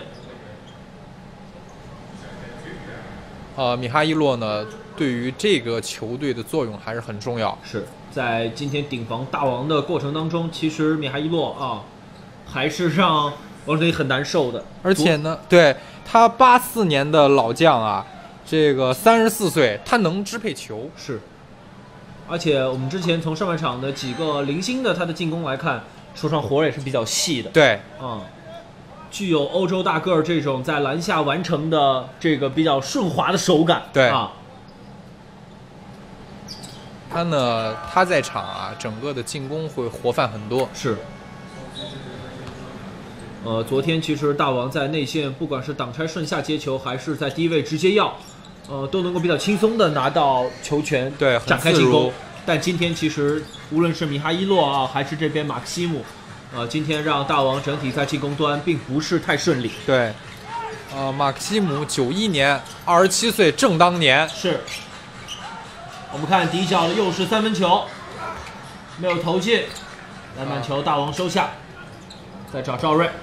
了。 米哈伊洛呢，对于这个球队的作用还是很重要。 是在今天顶防大王的过程当中，其实米哈伊洛还是让王哲林很难受的。 而且呢，对他84年的老将这个34岁，他能支配球。 是，而且我们之前从上半场的几个零星的他的进攻来看。手上活也是比较细的， 对， 具有欧洲大个儿这种在篮下完成的这个比较顺滑的手感， 对他在场整个的进攻会活泛很多。 是，昨天其实大王在内线不管是挡拆顺下接球，还是在低位直接要，都能够比较轻松的拿到球权， 对， 展开进攻。但今天其实无论是米哈伊洛还是这边马克西姆，今天让大王整体在进攻端并不是太顺利。 对，马克西姆91年，27岁正当年。 是。我们看底角的又是3分球，没有投进，篮板球大王收下，再找赵睿。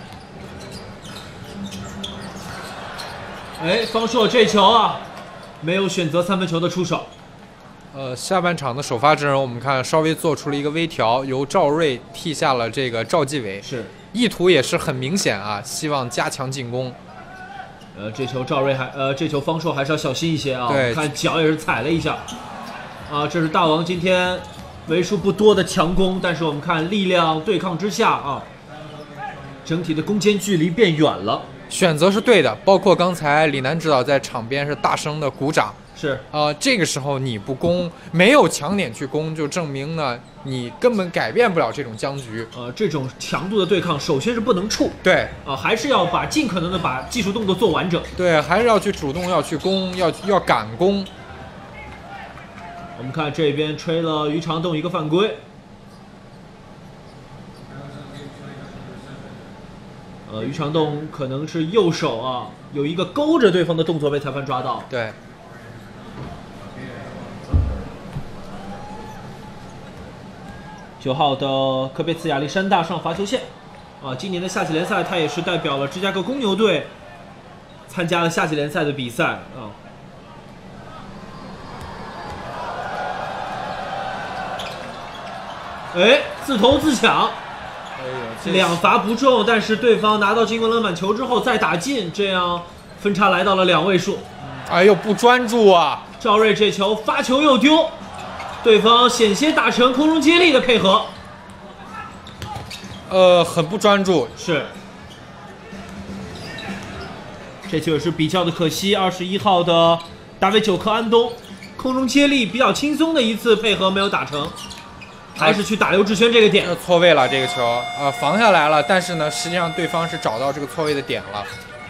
方硕这球没有选择3分球的出手。 下半场的首发阵容，我们看稍微做出了一个微调，由赵睿替下了这个赵继伟， 是意图也是很明显希望加强进攻。 这球赵睿这球方硕还是要小心一些对， 看脚也是踩了一下，这是大王今天为数不多的强攻，但是我们看力量对抗之下整体的攻坚距离变远了。 选择是对的，包括刚才李楠指导在场边是大声的鼓掌。 是这个时候你不攻，没有强点去攻，就证明呢你根本改变不了这种僵局。 这种强度的对抗，首先是不能怵， 对还是要尽可能的把技术动作做完整， 对，还是要去主动，要去攻，要敢攻。 我们看这边吹了于长栋一个犯规，于长栋可能是右手有一个勾着对方的动作被裁判抓到， 对。 9号的科贝茨亚历山大上罚球线，今年的夏季联赛他也是代表了芝加哥公牛队参加了夏季联赛的比赛自投自抢，2罚不中，但是对方拿到进攻篮板球之后再打进，这样分差来到了2位数。 不专注赵睿这球发球又丢，对方险些打成空中接力的配合， 很不专注。 是，这球也是比较的可惜。21号的达维9克安东，空中接力比较轻松的一次配合没有打成，还是去打刘志轩这个点， 错位了这个球防下来了，但是呢，实际上对方是找到这个错位的点了。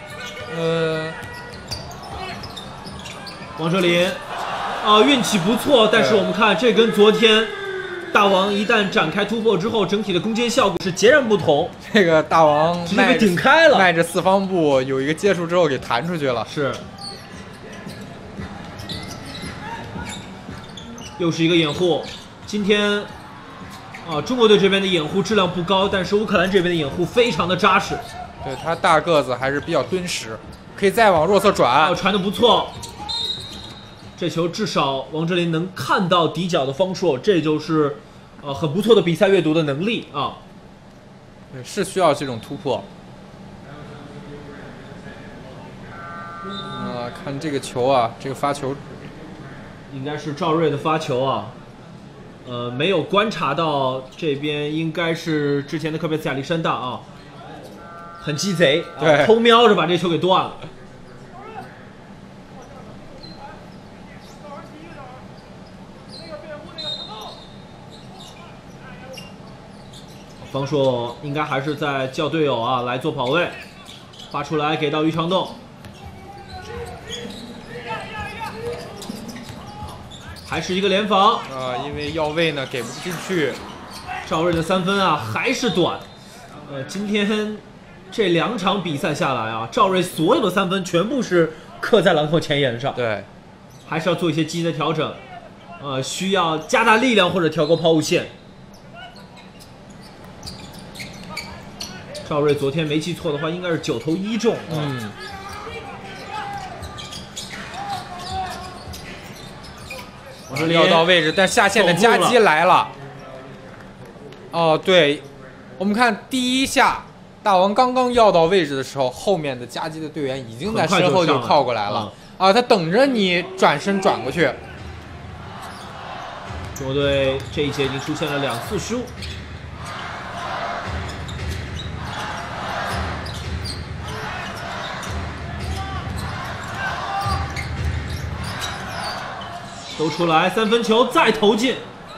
王哲林运气不错，但是我们看这跟昨天大王一旦展开突破之后，整体的攻坚效果是截然不同。 这个大王直接被顶开了， 迈着4方步有一个接触之后给弹出去了。 是，又是一个掩护。今天中国队这边的掩护质量不高，但是乌克兰这边的掩护非常的扎实。 对，他大个子还是比较敦实，可以再往弱侧转。 传的不错。这球至少王哲林能看到底角的方硕，这就是很不错的比赛阅读的能力是需要这种突破。看这个球啊，这个发球应该是赵睿的发球啊。没有观察到这边应该是之前的科贝斯亚历山大啊，很鸡贼， 对， 偷瞄着把这球给断了。方硕应该还是在叫队友啊来做跑位，发出来给到于长栋，还是一个联防啊，因为要位呢给不进去。 赵睿的3分啊还是短，今天这2场比赛下来啊，赵睿所有的3分全部是刻在篮筐前沿上， 对， 还是要做一些积极的调整，需要加大力量或者调高抛物线。赵睿昨天没记错的话，应该是9投1中。 要到位置，但下线的夹击来了。哦，对，我们看第一下，大王刚刚要到位置的时候，后面的夹击的队员已经在身后就靠过来了。啊，他等着你转身转过去。 中国队这一节已经出现了2次失误。都出来，3分球再投进。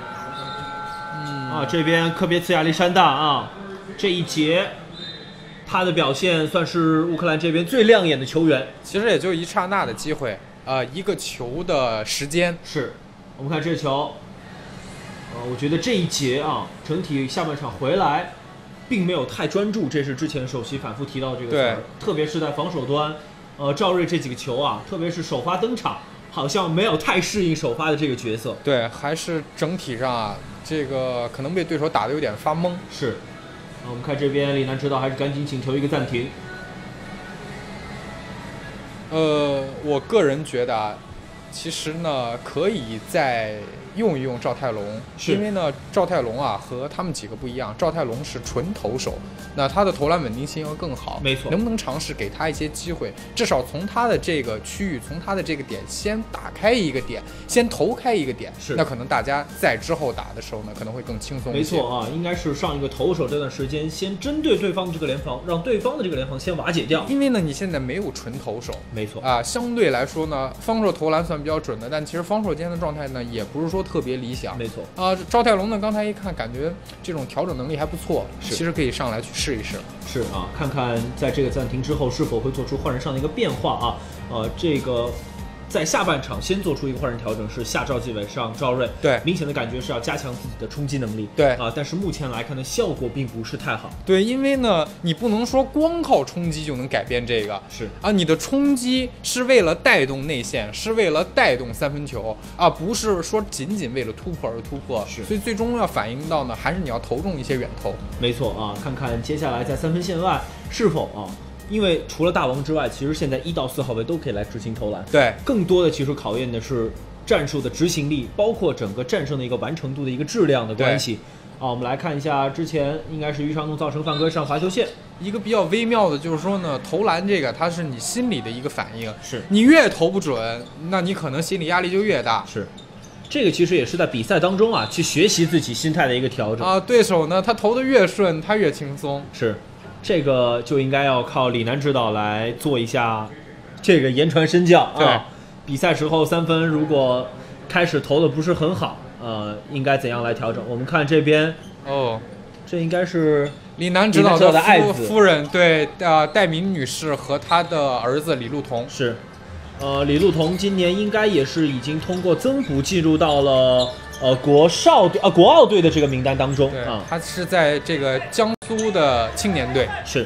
这边科别茨亚历山大啊，这一节他的表现算是乌克兰这边最亮眼的球员。 其实也就一刹那的机会，一个球的时间。 是，我们看这球，我觉得这一节啊，整体下半场回来，并没有太专注，这是之前首席反复提到这个词儿，特别是在防守端，赵睿这几个球啊，特别是首发登场。好像没有太适应首发的这个角色， 对，还是整体上啊，这个可能被对手打得有点发懵。 是，我们看这边李楠指导还是赶紧请求一个暂停。 我个人觉得啊，其实呢可以再用一用赵泰龙，因为呢赵泰龙啊和他们几个不一样，赵泰龙是纯投手，那他的投篮稳定性要更好， 没错。 能不能尝试给他一些机会，至少从他的这个区域，从他的这个点先打开一个点，先投开一个点， 是， 那可能大家在之后打的时候呢可能会更轻松一些。 没错啊，应该是上一个投手这段时间先针对对方的这个联防，让对方的这个联防先瓦解掉， 因为呢你现在没有纯投手， 没错啊，相对来说呢方硕投篮算比较准的，但其实方硕今天的状态呢也不是说特别理想， 没错啊，赵泰龙呢刚才一看感觉这种调整能力还不错， 是， 其实可以上来去试一试。 是啊，看看在这个暂停之后是否会做出换人上的一个变化啊，这个在下半场先做出一个换人调整，是下赵继伟上赵睿， 对， 明显的感觉是要加强自己的冲击能力， 对啊，但是目前来看呢，效果并不是太好， 对，因为呢，你不能说光靠冲击就能改变这个， 是啊，你的冲击是为了带动内线，是为了带动3分球啊，不是说仅仅为了突破而突破， 是， 所以最终要反映到呢，还是你要投中一些远投， 没错啊，看看接下来在3分线外是否啊。因为除了大王之外，其实现在1到4号位都可以来执行投篮。 对， 更多的其实考验的是战术的执行力，包括整个战胜的一个完成度的一个质量的关系。我们来看一下，之前应该是于长栋造成范哥上罚球线。 一个比较微妙的就是说呢，投篮这个它是你心理的一个反应， 是你越投不准，那你可能心理压力就越大。 是。这个其实也是在比赛当中啊，去学习自己心态的一个调整啊。对手呢，他投得越顺，他越轻松。 是。这个就应该要靠李楠指导来做一下这个言传身教啊。 对， 比赛时候3分如果开始投的不是很好，应该怎样来调整？我们看这边这应该是李楠指导的爱子夫人，对，戴敏女士和她的儿子李路彤是，李路彤今年应该也是已经通过增补进入到了。国奥队的这个名单当中啊， 他是在这个江苏的青年队， 是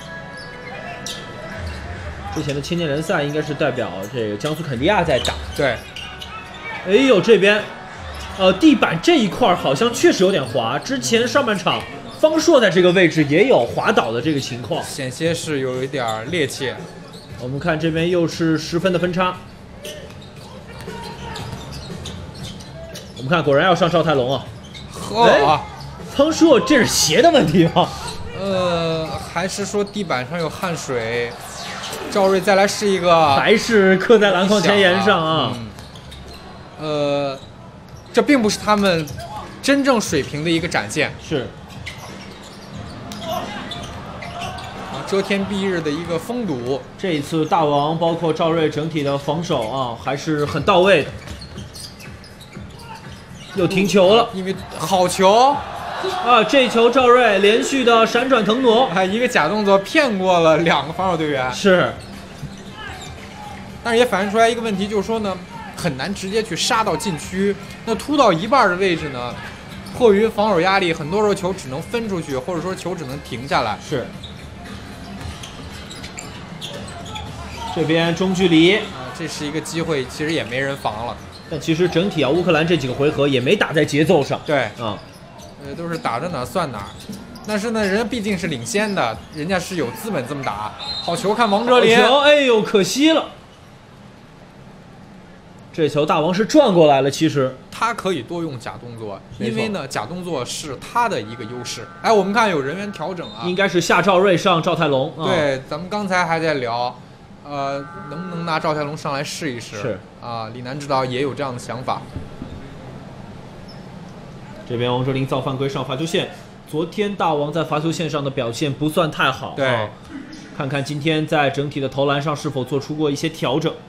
之前的青年联赛应该是代表这个江苏肯尼亚在打。 对， 哎呦这边，地板这一块好像确实有点滑，之前上半场方硕在这个位置也有滑倒的这个情况， 险些是有一点趔趄。 我们看这边又是10分的分差。我们看，果然要上赵泰龙啊！ 方硕， 这是鞋的问题吗？ 还是说地板上有汗水？赵睿再来试一个， 还是刻在篮筐前沿上啊。 这并不是他们真正水平的一个展现。 是。 遮天蔽日的一个封堵。 这一次大王包括赵睿整体的防守啊，还是很到位的。又停球了， 因为好球啊！这球赵睿连续的闪转腾挪， 还一个假动作骗过了2个防守队员。 是， 但是也反映出来一个问题，就是说呢，很难直接去杀到禁区。那突到一半的位置呢，迫于防守压力，很多时候球只能分出去，或者说球只能停下来。 是。这边中距离啊，这是一个机会，其实也没人防了。 但其实整体啊，乌克兰这几个回合也没打在节奏上。 对啊， 都是打着哪算哪。但是呢，人家毕竟是领先的，人家是有资本这么打。好球，看王哲林， 哎呦，可惜了。这球大王是转过来了，其实他可以多用假动作，因为呢，假动作是他的一个优势。哎，我们看有人员调整啊， 应该是下赵睿上赵泰龙。 对，咱们刚才还在聊。能不能拿赵泰龙上来试一试？ 是啊，李楠指导也有这样的想法。 这边王哲林造犯规上罚球线，昨天大王在罚球线上的表现不算太好。 对， 看看今天在整体的投篮上是否做出过一些调整。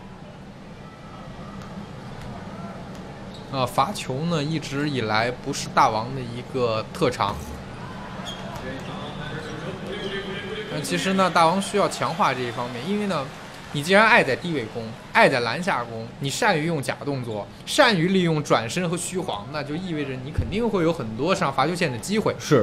罚球呢一直以来不是大王的一个特长。其实呢，大王需要强化这一方面，因为呢。你既然爱在低位攻，爱在篮下攻，你善于用假动作，善于利用转身和虚晃，那就意味着你肯定会有很多上罚球线的机会。 是。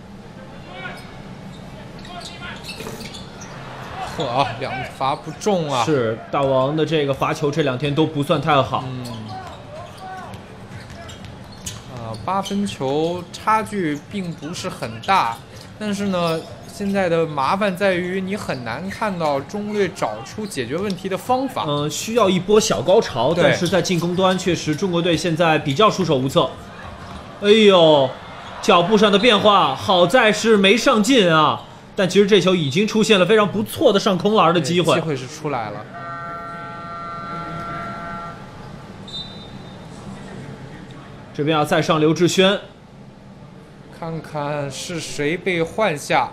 呵，2罚不中啊！ 是大王的这个罚球这2天都不算太好。 8分球差距并不是很大，但是呢。现在的麻烦在于你很难看到中国队找出解决问题的方法。 需要一波小高潮，但是在进攻端确实中国队现在比较束手无策。哎呦，脚步上的变化，好在是没上进啊！但其实这球已经出现了非常不错的上空篮的机会， 机会是出来了。 这边要再上刘志轩， 看看是谁被换下。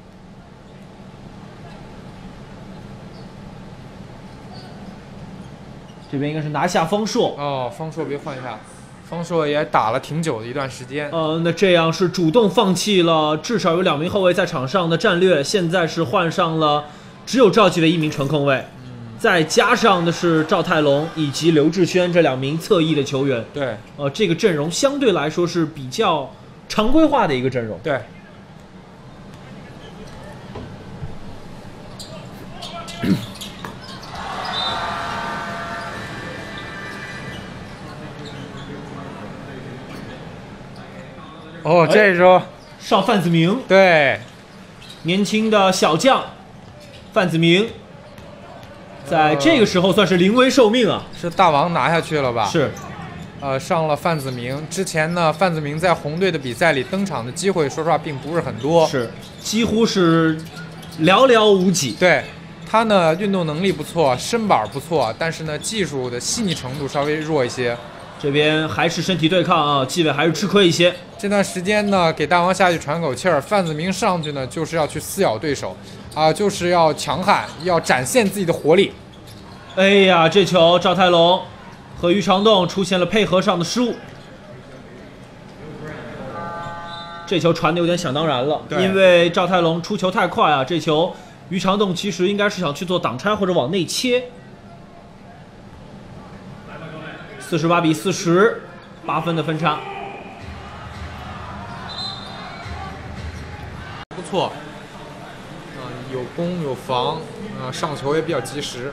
这边应该是拿下方硕哦，方硕被换下，方硕也打了挺久的一段时间。 那这样是主动放弃了至少有2名后卫在场上的战略，现在是换上了只有赵继伟1名纯控卫，再加上的是赵泰龙以及刘志轩这2名侧翼的球员。 对， 这个阵容相对来说是比较常规化的一个阵容。 对。哦，这时候上范子铭， 对， 年轻的小将范子铭，在这个时候算是临危受命啊。 是大王拿下去了吧？ 是， 上了范子铭。之前呢，范子铭在红队的比赛里登场的机会，说实话并不是很多， 是几乎是寥寥无几。 对，他呢运动能力不错，身板不错，但是呢技术的细腻程度稍微弱一些。 这边还是身体对抗啊，纪委还是吃亏一些。 这段时间呢，给大王下去喘口气儿。范子铭上去呢，就是要去撕咬对手，就是要强悍，要展现自己的活力。 哎呀，这球赵泰龙和于长栋出现了配合上的失误，这球传的有点想当然了，因为赵泰龙出球太快啊，这球于长栋其实应该是想去做挡拆或者往内切。48比40，8分的分差， 不错。有攻有防，上球也比较及时。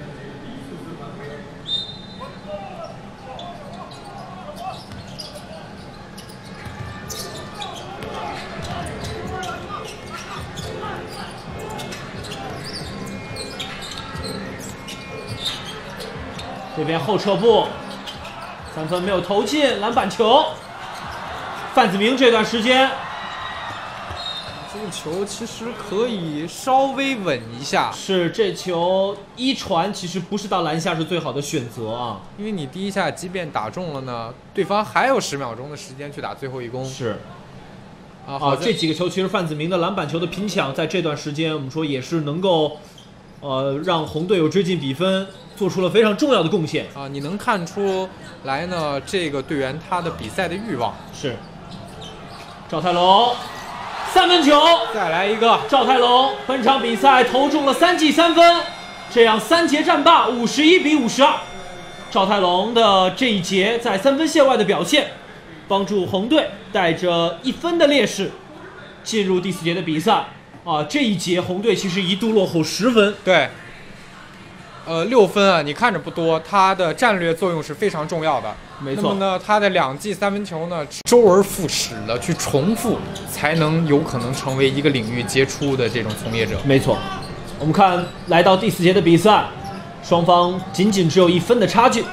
这边后撤步，3分没有投进，篮板球。范子铭这段时间， 个球其实可以稍微稳一下。 是，这球一传其实不是到篮下是最好的选择啊， 因为你第一下即便打中了呢，对方还有10秒钟的时间去打最后一攻。 是。 好， 这几个球其实范子铭的篮板球的拼抢，在这段时间我们说也是能够，让红队有追进比分，做出了非常重要的贡献啊。你能看出来呢，这个队员他的比赛的欲望是。赵泰龙3分球， 再来一个。 赵泰龙本场比赛投中了3记3分，这样3节战罢51-52。赵泰龙的这一节在3分线外的表现，帮助红队带着1分的劣势进入第4节的比赛啊。这一节红队其实一度落后10分。 对，6分啊，你看着不多，它的战略作用是非常重要的。 没错。 那么呢，它的2记3分球呢，周而复始的去重复，才能有可能成为一个领域杰出的这种从业者。 没错。我们看来到第4节的比赛，双方仅仅只有1分的差距。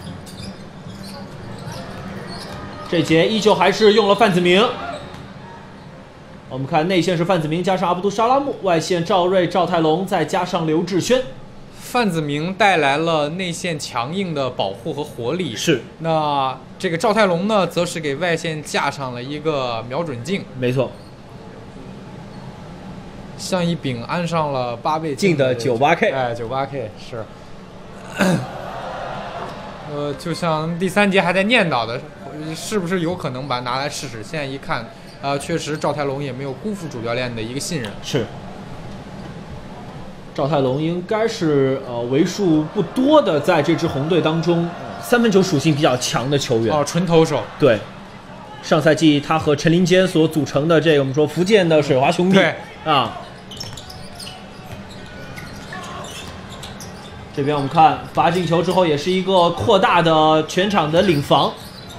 这节依旧还是用了范子铭。我们看内线是范子铭加上阿卜杜沙拉木，外线赵睿、赵泰龙再加上刘志轩。 范子铭带来了内线强硬的保护和活力， 是。 那这个赵泰龙呢，则是给外线架上了一个瞄准镜。 没错。 像一饼安上了8倍镜的98K， 哎，98K 是。就像第3节还在念叨的，是不是有可能把它拿来试试？现在一看，确实赵泰龙也没有辜负主教练的一个信任。 是。赵泰龙应该是为数不多的在这支红队当中3分球属性比较强的球员。 纯投手。 对。上赛季他和陈林坚所组成的这个我们说福建的水华兄弟。 对啊。这边我们看罚进球之后，也是一个扩大的全场的领防。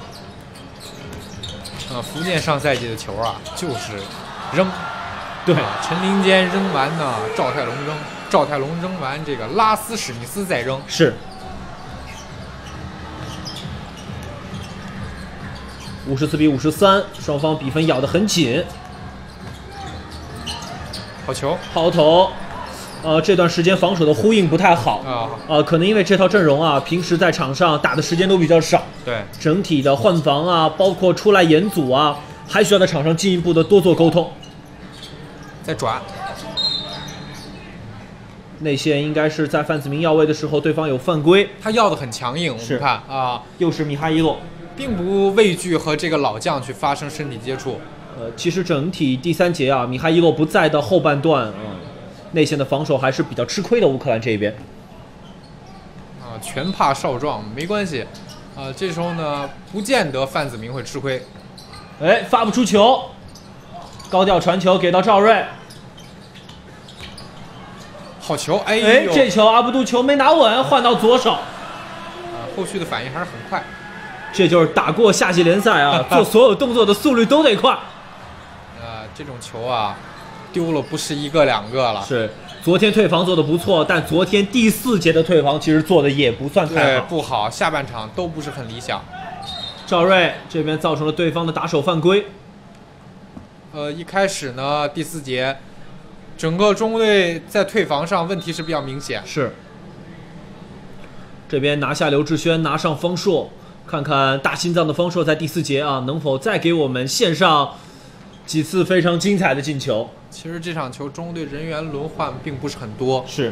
福建上赛季的球啊，就是扔。 对， 陈林坚扔完呢，赵泰龙扔，赵泰龙扔完，这个拉斯史密斯再扔。 是。54-53，双方比分咬得很紧。 好球， 抛投。这段时间防守的呼应不太好可能因为这套阵容啊，平时在场上打的时间都比较少。 对， 整体的换防啊，包括出来演组啊，还需要在场上进一步的多做沟通。 再转。 内线应该是在范子铭要位的时候，对方有犯规， 他要的很强硬。我们看又是米哈伊洛， 并不畏惧和这个老将去发生身体接触。 其实整体第3节啊，米哈伊洛不在的后半段内线的防守还是比较吃亏的，乌克兰这边。 拳怕少壮，没关系。这时候呢，不见得范子铭会吃亏。 发不出球，高调传球给到赵睿。 好球！ 这球阿卜杜球没拿稳，换到左手。 后续的反应还是很快。 这就是打过夏季联赛啊，做所有动作的速率都得快。 这种球啊，丢了不是1个2个了。 是，昨天退防做的不错，但昨天第4节的退防其实做的也不算太好。 不好，下半场都不是很理想。 赵睿这边造成了对方的打手犯规。 一开始呢，第4节，整个中国队在退防上问题是比较明显。 是。这边拿下刘志轩，拿上方硕，看看大心脏的方硕在第4节啊，能否再给我们献上几次非常精彩的进球。 其实这场球中国队人员轮换并不是很多。 是。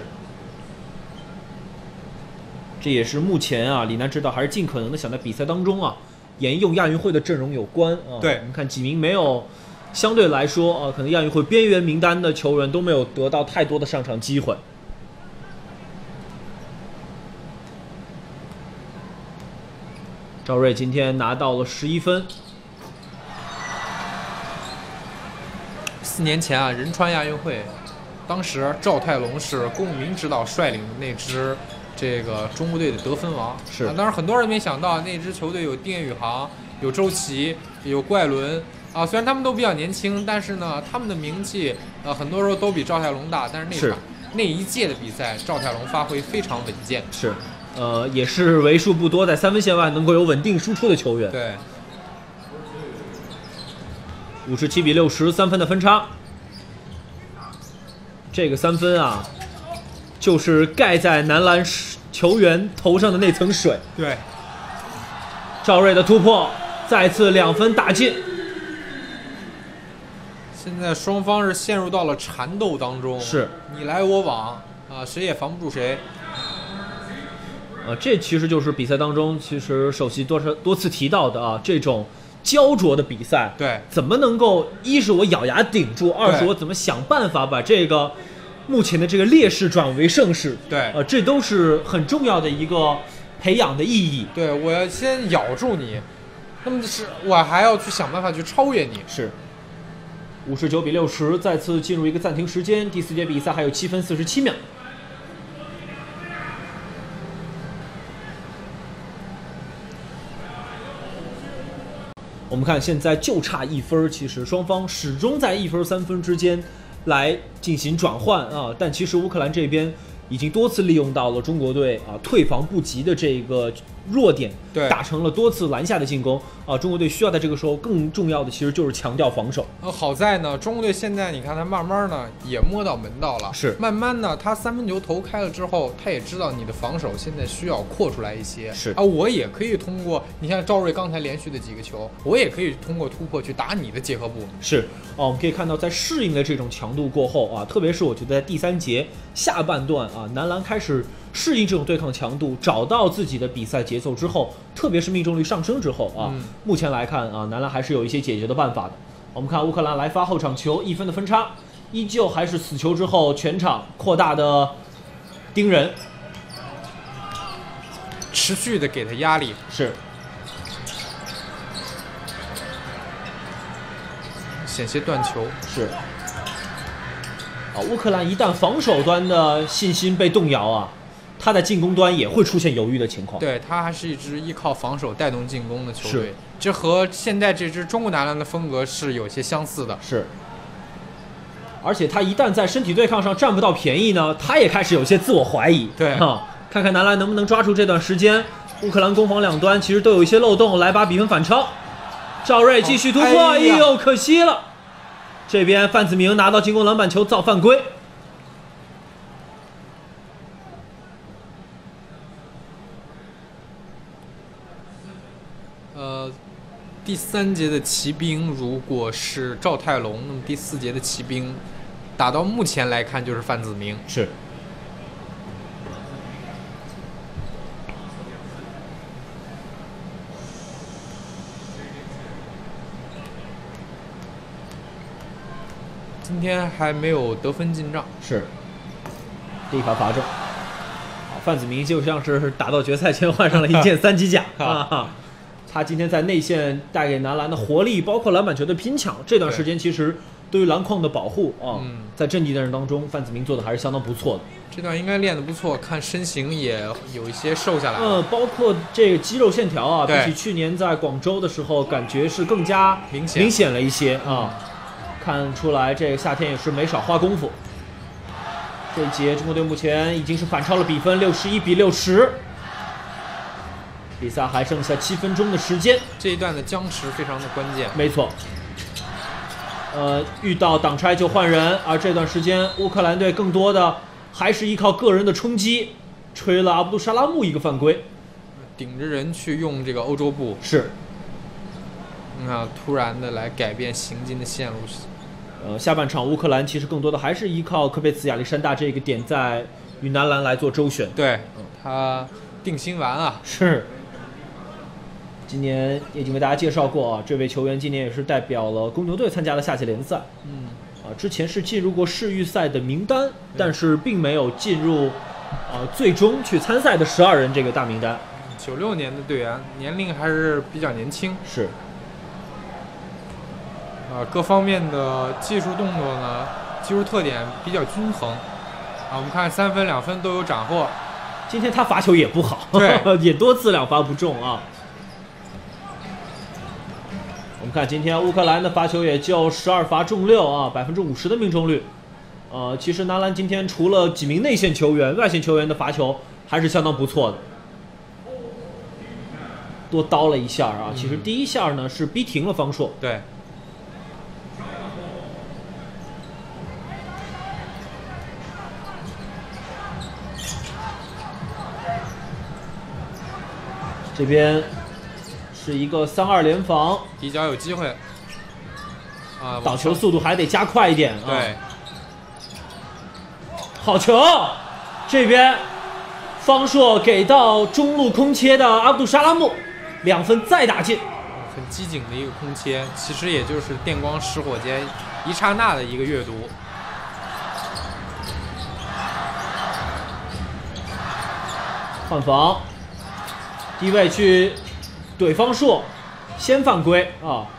这也是目前啊，李楠指导还是尽可能的想在比赛当中啊，沿用亚运会的阵容有关啊。 对， 我们看几名没有，相对来说可能亚运会边缘名单的球员都没有得到太多的上场机会。赵睿今天拿到了11分。 4年前啊，仁川亚运会，当时赵泰龙是龚明指导率领的那支这个中国队的得分王。 是， 当然很多人没想到那支球队有丁宇航、有周琦、有郭艾伦虽然他们都比较年轻，但是呢，他们的名气很多时候都比赵泰龙大。但是那一届的比赛，赵泰龙发挥非常稳健。 是。也是为数不多在3分线外能够有稳定输出的球员。 对。 57-60，3分的分差。 这个3分啊，就是盖在男篮球员头上的那层水。 对， 赵睿的突破，再次2分打进。 现在双方是陷入到了缠斗当中， 是你来我往啊，谁也防不住谁。 这其实就是比赛当中其实首席多次提到的啊，这种焦灼的比赛， 对， 怎么能够一是我咬牙顶住，二是我怎么想办法把这个目前的这个劣势转为胜势， 对， 这都是很重要的一个培养的意义。 对，我要先咬住你，那么是我还要去想办法去超越你。 是59比60，再次进入一个暂停时间，第4节比赛还有7分47秒。我们看现在就差1分，其实双方始终在1分3分之间来进行转换啊，但其实乌克兰这边已经多次利用到了中国队啊退防不及的这个弱点， 对， 打成了多次篮下的进攻啊。中国队需要在这个时候更重要的其实就是强调防守。 好在呢，中国队现在你看他慢慢呢也摸到门道了， 是慢慢呢他3分球投开了之后，他也知道你的防守现在需要扩出来一些， 是啊，我也可以通过你像赵睿刚才连续的几个球，我也可以通过突破去打你的结合部。 是我们可以看到在适应了这种强度过后啊，特别是我觉得在第3节下半段啊，男篮开始适应这种对抗强度，找到自己的比赛节奏之后，特别是命中率上升之后啊，目前来看啊，男篮还是有一些解决的办法的。我们看乌克兰来发后场球，1分的分差，依旧还是死球之后全场扩大的盯人， 持续的给他压力。 是险些断球。 是乌克兰一旦防守端的信心被动摇啊，他在进攻端也会出现犹豫的情况。 对，他还是一支依靠防守带动进攻的球队，这和现在这支中国男篮的风格是有些相似的。 是，而且他一旦在身体对抗上占不到便宜呢，他也开始有些自我怀疑。 对看看男篮能不能抓住这段时间。乌克兰攻防两端其实都有一些漏洞，来把比分反超。赵睿继续突破，哎呦，可惜了。这边范子铭拿到进攻篮板球造犯规。 第3节的骑兵如果是赵泰龙，那么第4节的骑兵打到目前来看就是范子铭。 是。 今天还没有得分进账。 是。第一罚罚中。范子铭就像是打到决赛前换上了一件3级甲啊。他今天在内线带给男篮的活力，包括篮板球的拼抢，这段时间其实对于篮筐的保护啊，在阵地战当中，范子铭做的还是相当不错的。 这段应该练得不错，看身形也有一些瘦下来了。 包括这个肌肉线条啊，比起去年在广州的时候，感觉是更加明显了一些啊。看出来这个夏天也是没少花功夫。这一节中国队目前已经是反超了比分，61比60。比赛还剩下7分钟的时间， 这一段的僵持非常的关键。 没错。遇到挡拆就换人，而这段时间乌克兰队更多的还是依靠个人的冲击，吹了阿卜杜沙拉木一个犯规， 顶着人去用这个欧洲步。 是。 你看，突然的来改变行进的线路。 下半场乌克兰其实更多的还是依靠科佩茨亚历山大这个点在与男篮来做周旋。 对，他定心丸啊。 是。今年也已经为大家介绍过啊，这位球员今年也是代表了公牛队参加了夏季联赛。之前是进入过世预赛的名单，但是并没有进入最终去参赛的12人这个大名单。 96年的队员，年龄还是比较年轻。 是。 各方面的技术动作呢，技术特点比较均衡。我们看3分2分都有斩获。 今天他罚球也不好， 对， 也多次2罚不中啊。我们看今天乌克兰的罚球也就12罚中6啊，50%的命中率。其实男篮今天除了几名内线球员，外线球员的罚球还是相当不错的。多刀了一下啊，其实第一下呢是逼停了方硕。 对。 这边是一个3-2联防， 底角有机会。啊， 挡球速度还得加快一点啊。 对， 好球！这边方硕给到中路空切的阿卜杜沙拉木，2分再打进。 很机警的一个空切，其实也就是电光石火间一刹那的一个阅读。 换防，低位去怼方硕，先犯规啊。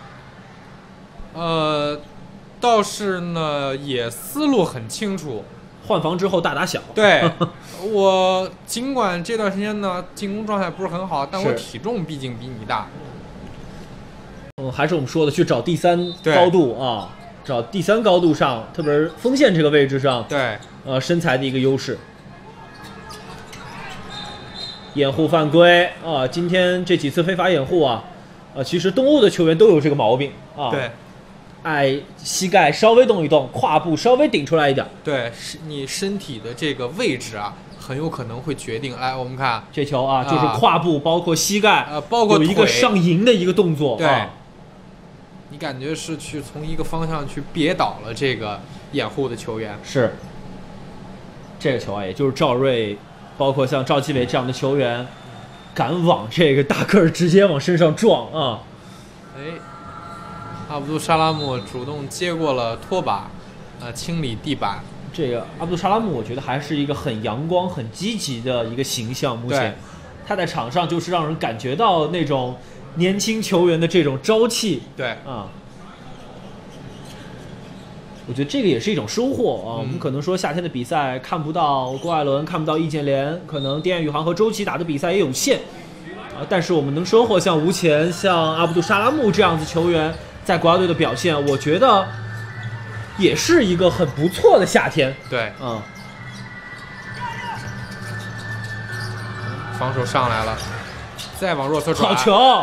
倒是呢也思路很清楚。 换防之后大打小。 对，我尽管这段时间呢进攻状态不是很好，但我体重毕竟比你大。 还是我们说的去找第3高度啊，找第3高度上，特别是锋线这个位置上， 对， 身材的一个优势。掩护犯规啊！今天这几次非法掩护啊，其实东欧的球员都有这个毛病啊。 对， 爱膝盖稍微动一动，胯部稍微顶出来一点。 对，是你身体的这个位置啊，很有可能会决定。来，我们看这球啊，就是胯部包括膝盖， 包括有一个上迎的一个动作。 对，你感觉是去从一个方向去别倒了这个掩护的球员。是， 这个球啊，也就是赵睿。包括像赵继伟这样的球员，敢往这个大个儿直接往身上撞啊！ 阿卜杜沙拉木主动接过了拖把，清理地板。 这个阿卜杜沙拉木，我觉得还是一个很阳光、很积极的一个形象。目前他在场上就是让人感觉到那种年轻球员的这种朝气。 对啊。我觉得这个也是一种收获啊！我们可能说夏天的比赛看不到郭艾伦，看不到易建联，可能丁彦雨航和周琦打的比赛也有限但是我们能收获像吴前、像阿卜杜沙拉木这样子球员在国家队的表现，我觉得也是一个很不错的夏天。 对，防守上来了，再往弱侧转。 好球！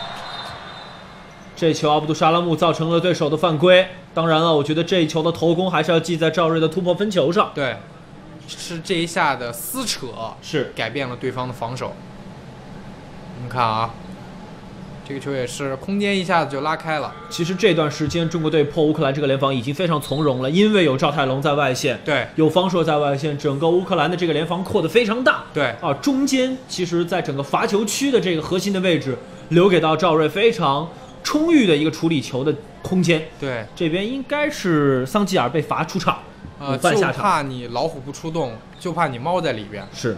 这球阿卜杜沙拉木造成了对手的犯规。当然了，我觉得这一球的头功还是要记在赵睿的突破分球上。 对，是这一下的撕扯是改变了对方的防守。我们看啊，这个球也是空间一下子就拉开了。 其实这段时间中国队破乌克兰这个联防已经非常从容了，因为有赵泰龙在外线， 对， 有方硕在外线，整个乌克兰的这个联防扩得非常大。 对啊，中间其实在整个罚球区的这个核心的位置，留给到赵睿非常充裕的一个处理球的空间。 对， 这边应该是桑吉尔被罚出场，午饭下场。 就怕你老虎不出动，就怕你猫在里边。 是。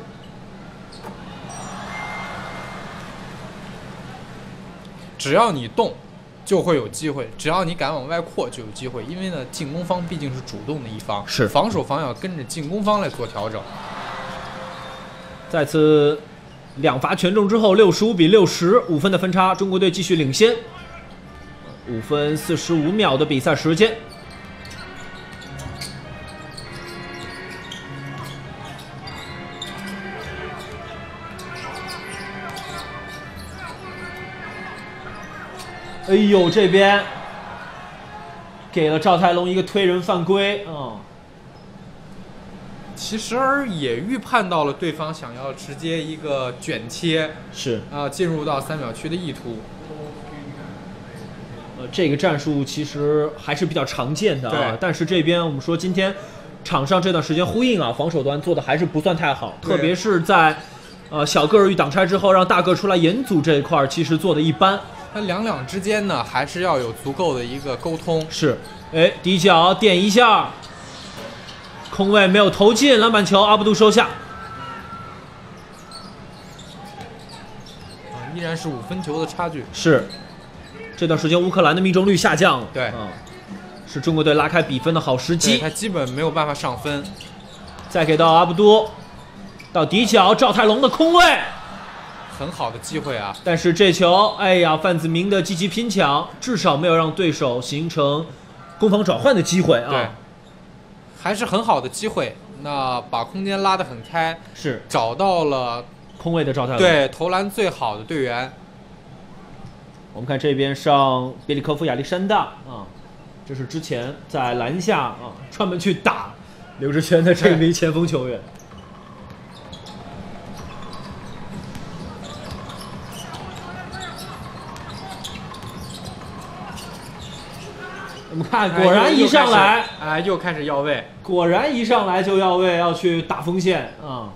只要你动，就会有机会；只要你敢往外扩，就有机会。因为呢，进攻方毕竟是主动的一方， 是防守方要跟着进攻方来做调整。 再次2罚全中之后，65-60，5分的分差，中国队继续领先。5分45秒的比赛时间。哎呦，这边给了赵泰龙一个推人犯规其实也预判到了对方想要直接一个卷切， 是进入到3秒区的意图。 这个战术其实还是比较常见的啊，但是这边我们说今天场上这段时间呼应防守端做的还是不算太好，特别是在小个儿遇挡拆之后，让大个出来严阻这一块，其实做的一般。 那两之间呢，还是要有足够的一个沟通。 是，底角点一下，空位没有投进，篮板球阿卜杜收下。 依然是5分球的差距。 是。这段时间乌克兰的命中率下降了， 对， 是中国队拉开比分的好时机。 他基本没有办法上分。 再给到阿卜杜，到底角赵泰龙的空位， 很好的机会啊！ 但是这球，哎呀，范子铭的积极拼抢，至少没有让对手形成攻防转换的机会啊。 对，还是很好的机会。那把空间拉得很开， 是找到了空位的赵泰龙， 对，投篮最好的队员。 我们看这边上别里科夫亚历山大这是之前在篮下专门去打刘志轩的这名前锋球员。 我们看，果然一上来， 又开始要位， 果然一上来就要位，要去打锋线啊。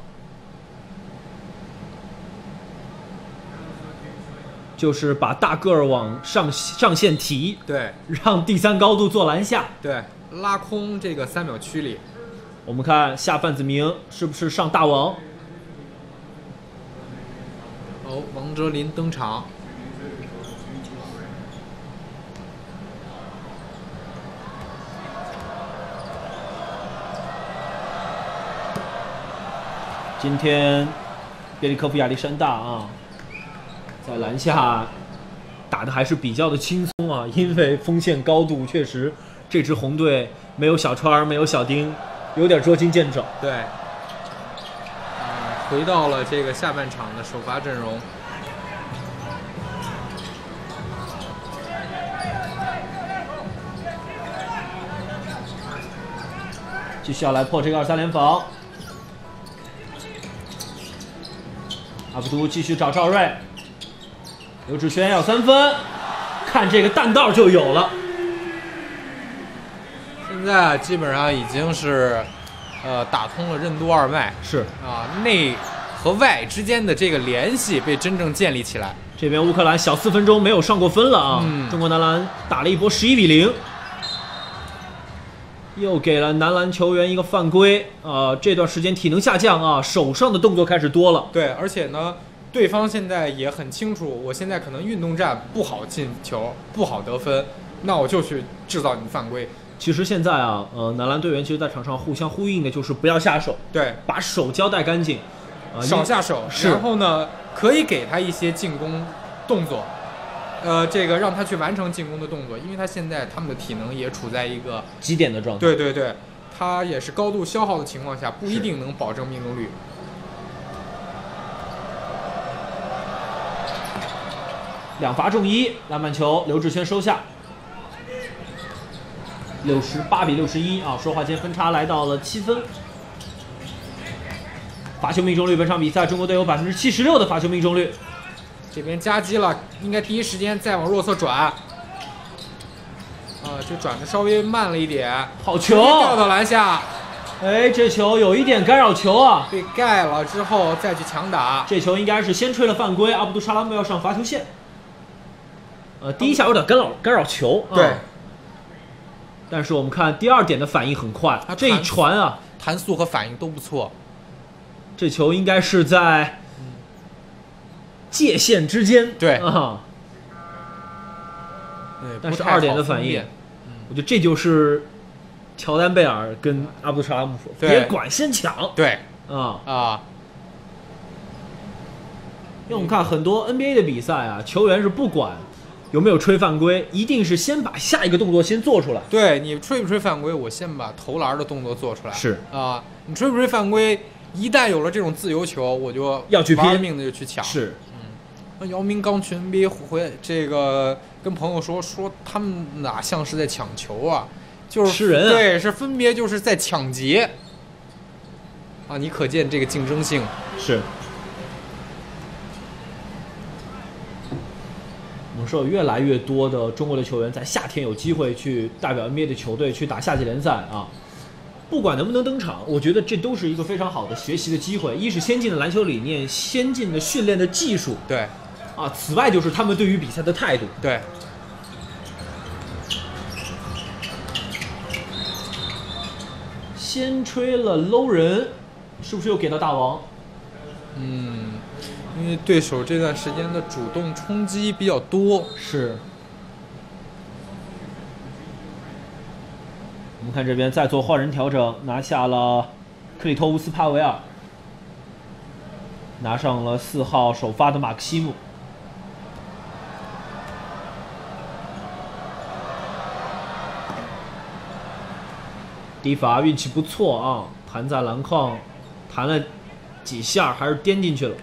就是把大个儿往上线提， 对， 让第三高度做篮下， 对，拉空这个3秒区里。 我们看下范子铭是不是上大王？ 哦，王哲林登场。 今天别里科夫亚历山大啊，在篮下打的还是比较的轻松啊，因为锋线高度确实这支红队没有小川，没有小丁，有点捉襟见肘。 对，回到了这个下半场的首发阵容。 继续要来破这个2-3联防。阿卜杜继续找赵睿，刘志轩要3分，看这个弹道就有了。 现在基本上已经是，打通了任督二脉， 是啊，内和外之间的这个联系被真正建立起来。 这边乌克兰小4分钟没有上过分了啊，中国男篮打了一波11-0。又给了男篮球员一个犯规，这段时间体能下降啊，手上的动作开始多了。 对，而且呢，对方现在也很清楚，我现在可能运动战不好进球，不好得分，那我就去制造你犯规。 其实现在啊，男篮队员其实在场上互相呼应的就是不要下手， 对， 把手交代干净， 少下手，然后呢，可以给他一些进攻动作。这个让他去完成进攻的动作，因为他现在他们的体能也处在一个极点的状态。 对对对，他也是高度消耗的情况下，不一定能保证命中率。 2罚中1，篮板球刘志轩收下。68-61啊，说话间分差来到了7分。罚球命中率，本场比赛中国队有76%的罚球命中率。 这边夹击了，应该第一时间再往弱侧转，就转的稍微慢了一点。 好球， 掉到篮下。 哎，这球有一点干扰球啊， 被盖了之后再去强打。 这球应该是先吹了犯规，阿卜杜沙拉木要上罚球线。第一下有点干扰球， 对。 但是我们看第2点的反应很快，这一传啊， 弹速和反应都不错。 这球应该是在界限之间， 对啊。但是2点的反应，我觉得这就是乔丹贝尔跟阿卜杜沙拉木说，别管先抢。 对， 因为我们看很多 NBA 的比赛啊，球员是不管有没有吹犯规，一定是先把下一个动作先做出来。 对，你吹不吹犯规，我先把投篮的动作做出来。 是啊，你吹不吹犯规，一旦有了这种自由球，我就要去玩命的就去抢。 是， 那姚明刚去 NBA 回这个跟朋友说他们哪像是在抢球啊，就是吃人啊。 对，是分别就是在抢劫啊，你可见这个竞争性。 是。我们说有越来越多的中国的球员在夏天有机会去代表 NBA 的球队去打夏季联赛啊，不管能不能登场，我觉得这都是一个非常好的学习的机会。一是先进的篮球理念，先进的训练的技术， 对， 啊，此外就是他们对于比赛的态度， 对。 先吹了 low 人，是不是又给到大王？ 因为对手这段时间的主动冲击比较多。 是。我们看这边再做换人调整，拿下了克里托乌斯帕维尔，拿上了4号首发的马克西姆。迪法运气不错啊，弹在篮筐，弹了几下还是颠进去了。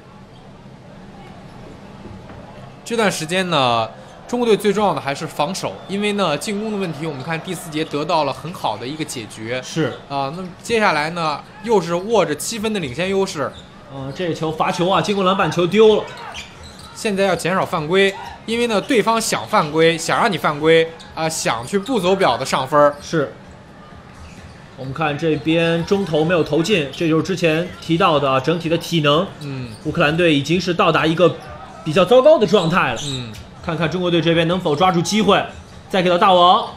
这段时间呢，中国队最重要的还是防守，因为呢进攻的问题，我们看第4节得到了很好的一个解决。 是啊，那么接下来呢，又是握着7分的领先优势。 这球罚球啊，进攻篮板球丢了。 现在要减少犯规，因为呢，对方想犯规，想让你犯规想去不走表的上分。 是。我们看这边中投没有投进，这就是之前提到的整体的体能。乌克兰队已经是到达一个比较糟糕的状态了。看看中国队这边能否抓住机会，再给到大王，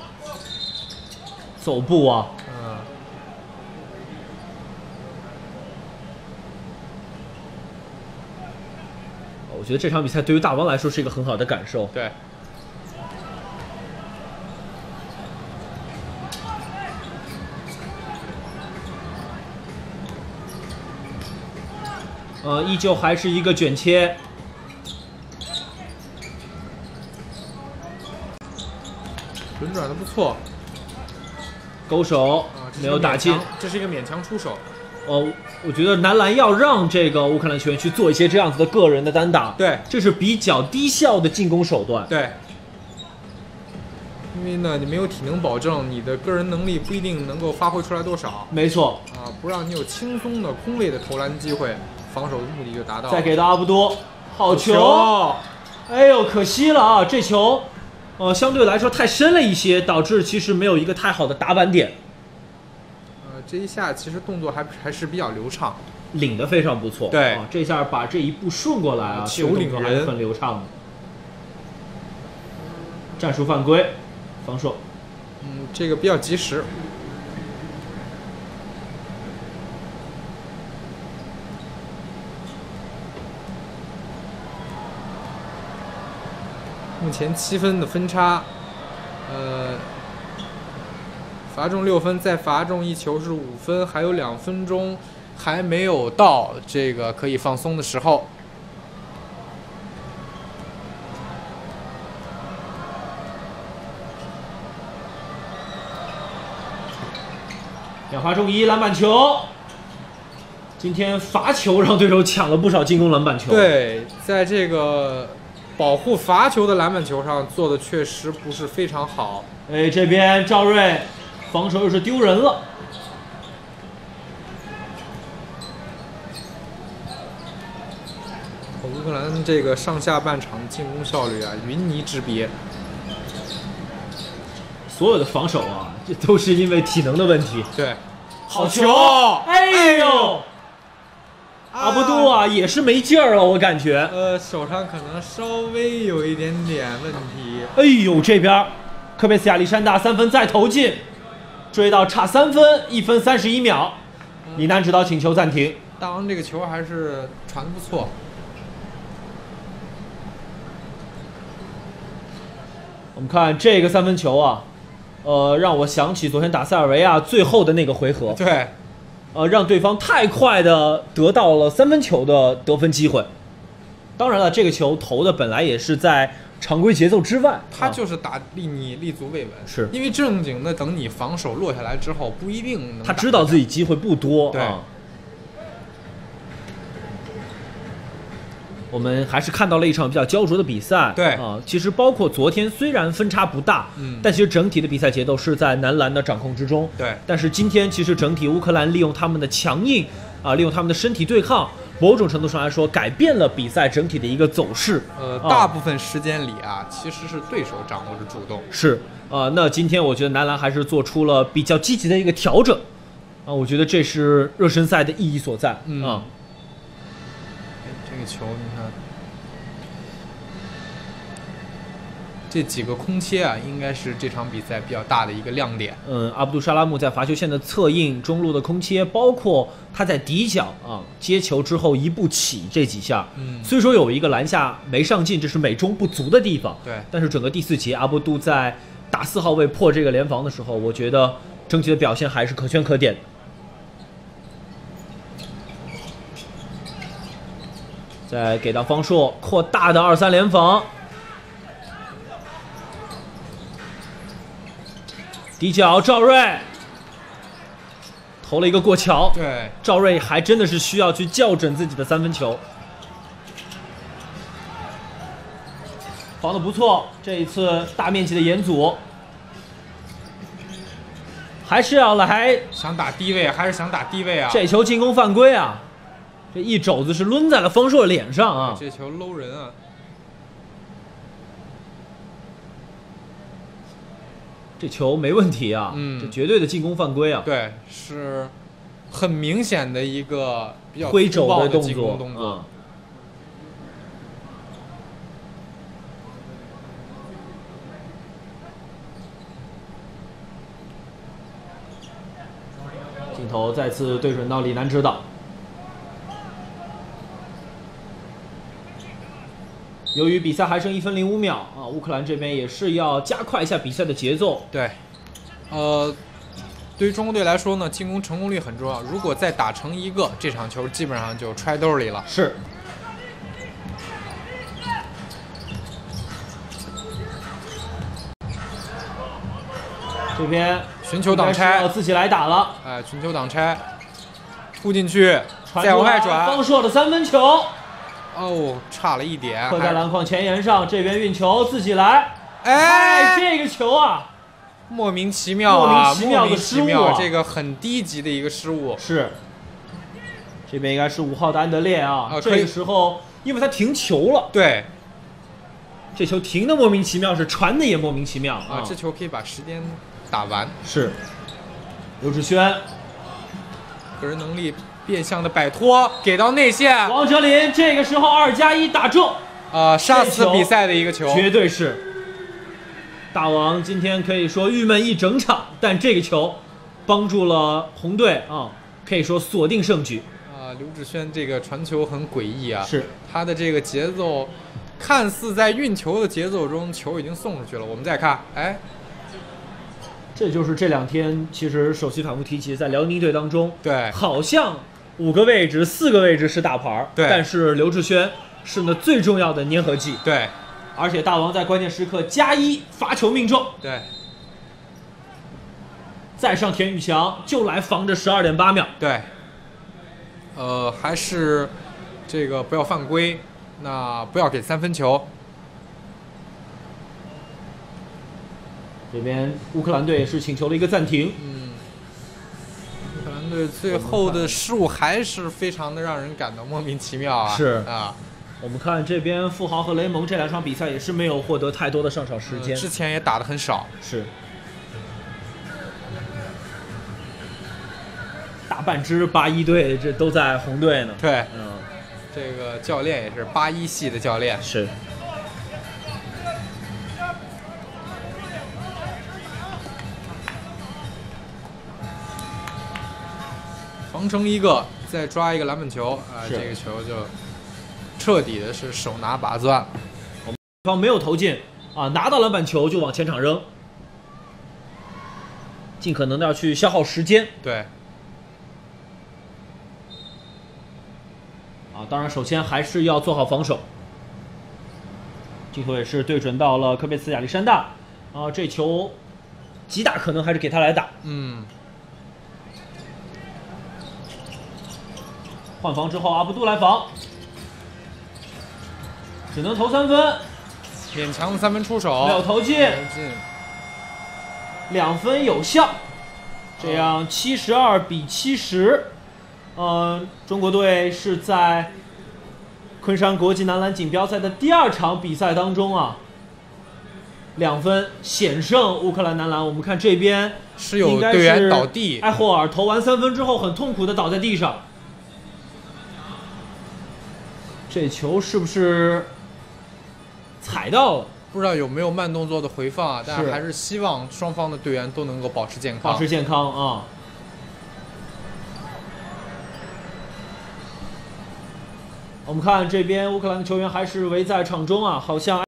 走步啊。我觉得这场比赛对于大王来说是一个很好的感受。 对。 依旧还是一个卷切， 轮转的不错， 勾手没有打进， 这是一个勉强出手。 我觉得男篮要让这个乌克兰球员去做一些这样子的个人的单打， 对， 这是比较低效的进攻手段， 对。因为呢，你没有体能保证，你的个人能力不一定能够发挥出来多少。 没错， 不让你有轻松的空位的投篮机会。防守的目的就达到了。 再给到阿布多，好球！哎呦，可惜了啊！这球，相对来说太深了一些，导致其实没有一个太好的打板点。 这一下其实动作还是比较流畅， 领得非常不错。 对， 这下把这一步顺过来啊， 球领人还是很流畅的。战术犯规，防守。 这个比较及时。目前7分的分差，罚中6分，再罚中1球是5分，还有2分钟，还没有到这个可以放松的时候。 2罚中1，篮板球。今天罚球让对手抢了不少进攻篮板球。 对，在这个保护罚球的篮板球上做的确实不是非常好。 这边赵睿防守又是丢人了。 乌克兰这个上下半场进攻效率云泥之别。 所有的防守这都是因为体能的问题。 对， 好球！哎呦！阿布杜也是没劲儿了，我感觉。 手上可能稍微有一点点问题。 哎呦，这边科贝斯亚历山大3分再投进，追到差3分，1分31秒。李楠指导请求暂停。 大王这个球还是传得不错。 我们看这个3分球让我想起昨天打塞尔维亚最后的那个回合。 对。 让对方太快的得到了3分球的得分机会。当然了，这个球投的本来也是在常规节奏之外， 他就是打你立足未稳， 是因为正经的等你防守落下来之后，不一定能。 他知道自己机会不多。 对。 我们还是看到了一场比较焦灼的比赛。 对其实包括昨天虽然分差不大，但其实整体的比赛节奏是在男篮的掌控之中。 对。 但是今天其实整体乌克兰利用他们的强硬利用他们的身体对抗，某种程度上来说改变了比赛整体的一个走势。 大部分时间里其实是对手掌握着主动。 是那今天我觉得男篮还是做出了比较积极的一个调整我觉得这是热身赛的意义所在。 这个球你看，这几个空切应该是这场比赛比较大的一个亮点。 阿卜杜沙拉木在罚球线的侧应、中路的空切，包括他在底角接球之后一步起这几下，虽说有一个篮下没上进，这是美中不足的地方。 对， 但是整个第4节阿卜杜在打4号位破这个联防的时候，我觉得整体的表现还是可圈可点。再给到方硕，扩大的2-3联防，底角赵睿投了一个过桥。 对， 赵睿还真的是需要去校准自己的3分球，防得不错。这一次大面积的严阻，还是要来想打低位，还是想打低位啊？ 这球进攻犯规这一肘子是抡在了方硕脸上啊！ 这球搂人啊！ 这球没问题啊，这绝对的进攻犯规啊！ 对，是很明显的一个比较挥肘的动进攻作。镜头再次对准到李楠指导。由于比赛还剩1分05秒啊，乌克兰这边也是要加快一下比赛的节奏。 对，对于中国队来说呢，进攻成功率很重要。如果再打成一个，这场球基本上就揣兜里了。 是。这边寻求挡拆， 要自己来打了。 哎，寻求挡拆，突进去，再往外转。 方硕的3分球。 哦，差了一点。 扣在篮筐前沿上，这边运球自己来。哎，这个球啊， 莫名其妙啊， 莫名其妙的失误， 这个很低级的一个失误。 是。这边应该是5号的安德烈啊。这个时候，因为他停球了。 对。 这球停的莫名其妙，是传的也莫名其妙啊。 这球可以把时间打完。 是。刘志轩， 个人能力。变相的摆脱，给到内线， 王哲林这个时候2+1打中， 杀死比赛的一个球， 绝对是。大王今天可以说郁闷一整场，但这个球帮助了红队啊，可以说锁定胜局。 刘志轩这个传球很诡异啊， 是他的这个节奏，看似在运球的节奏中，球已经送出去了。我们再看，哎。 这就是这2天，其实首席反复提起，在辽宁队当中， 对， 好像5个位置、4个位置是大牌， 对， 但是刘志轩是那最重要的粘合剂， 对， 而且大王在关键时刻+1罚球命中， 对， 再上田宇翔就来防着12.8秒， 对，还是这个不要犯规，那不要给3分球。 这边乌克兰队也是请求了一个暂停。 乌克兰队最后的失误还是非常的让人感到莫名其妙啊！ 是啊， 我们看这边富豪和雷蒙这2场比赛也是没有获得太多的上场时间， 之前也打得很少。 是。大半支81队这都在红队呢。 对，这个教练也是81系的教练。 是。 防成一个，再抓一个篮板球啊！这个球就彻底的是手拿把攥。 我们对方没有投进啊，拿到篮板球就往前场扔，尽可能的要去消耗时间。 对。 啊，当然首先还是要做好防守。镜头也是对准到了科贝茨亚历山大啊，这球极大可能还是给他来打。换防之后，阿卜杜来防，只能投3分， 勉强的3分出手， 没有投进，2分有效，这样72-70。中国队是在昆山国际男篮锦标赛的第2场比赛当中啊，2分险胜乌克兰男篮。我们看这边是有队员倒地， 埃霍尔投完3分之后很痛苦的倒在地上。这球是不是踩到了？ 不知道有没有慢动作的回放啊？但是还是希望双方的队员都能够保持健康。 保持健康啊！我们看这边乌克兰的球员还是围在场中啊，好像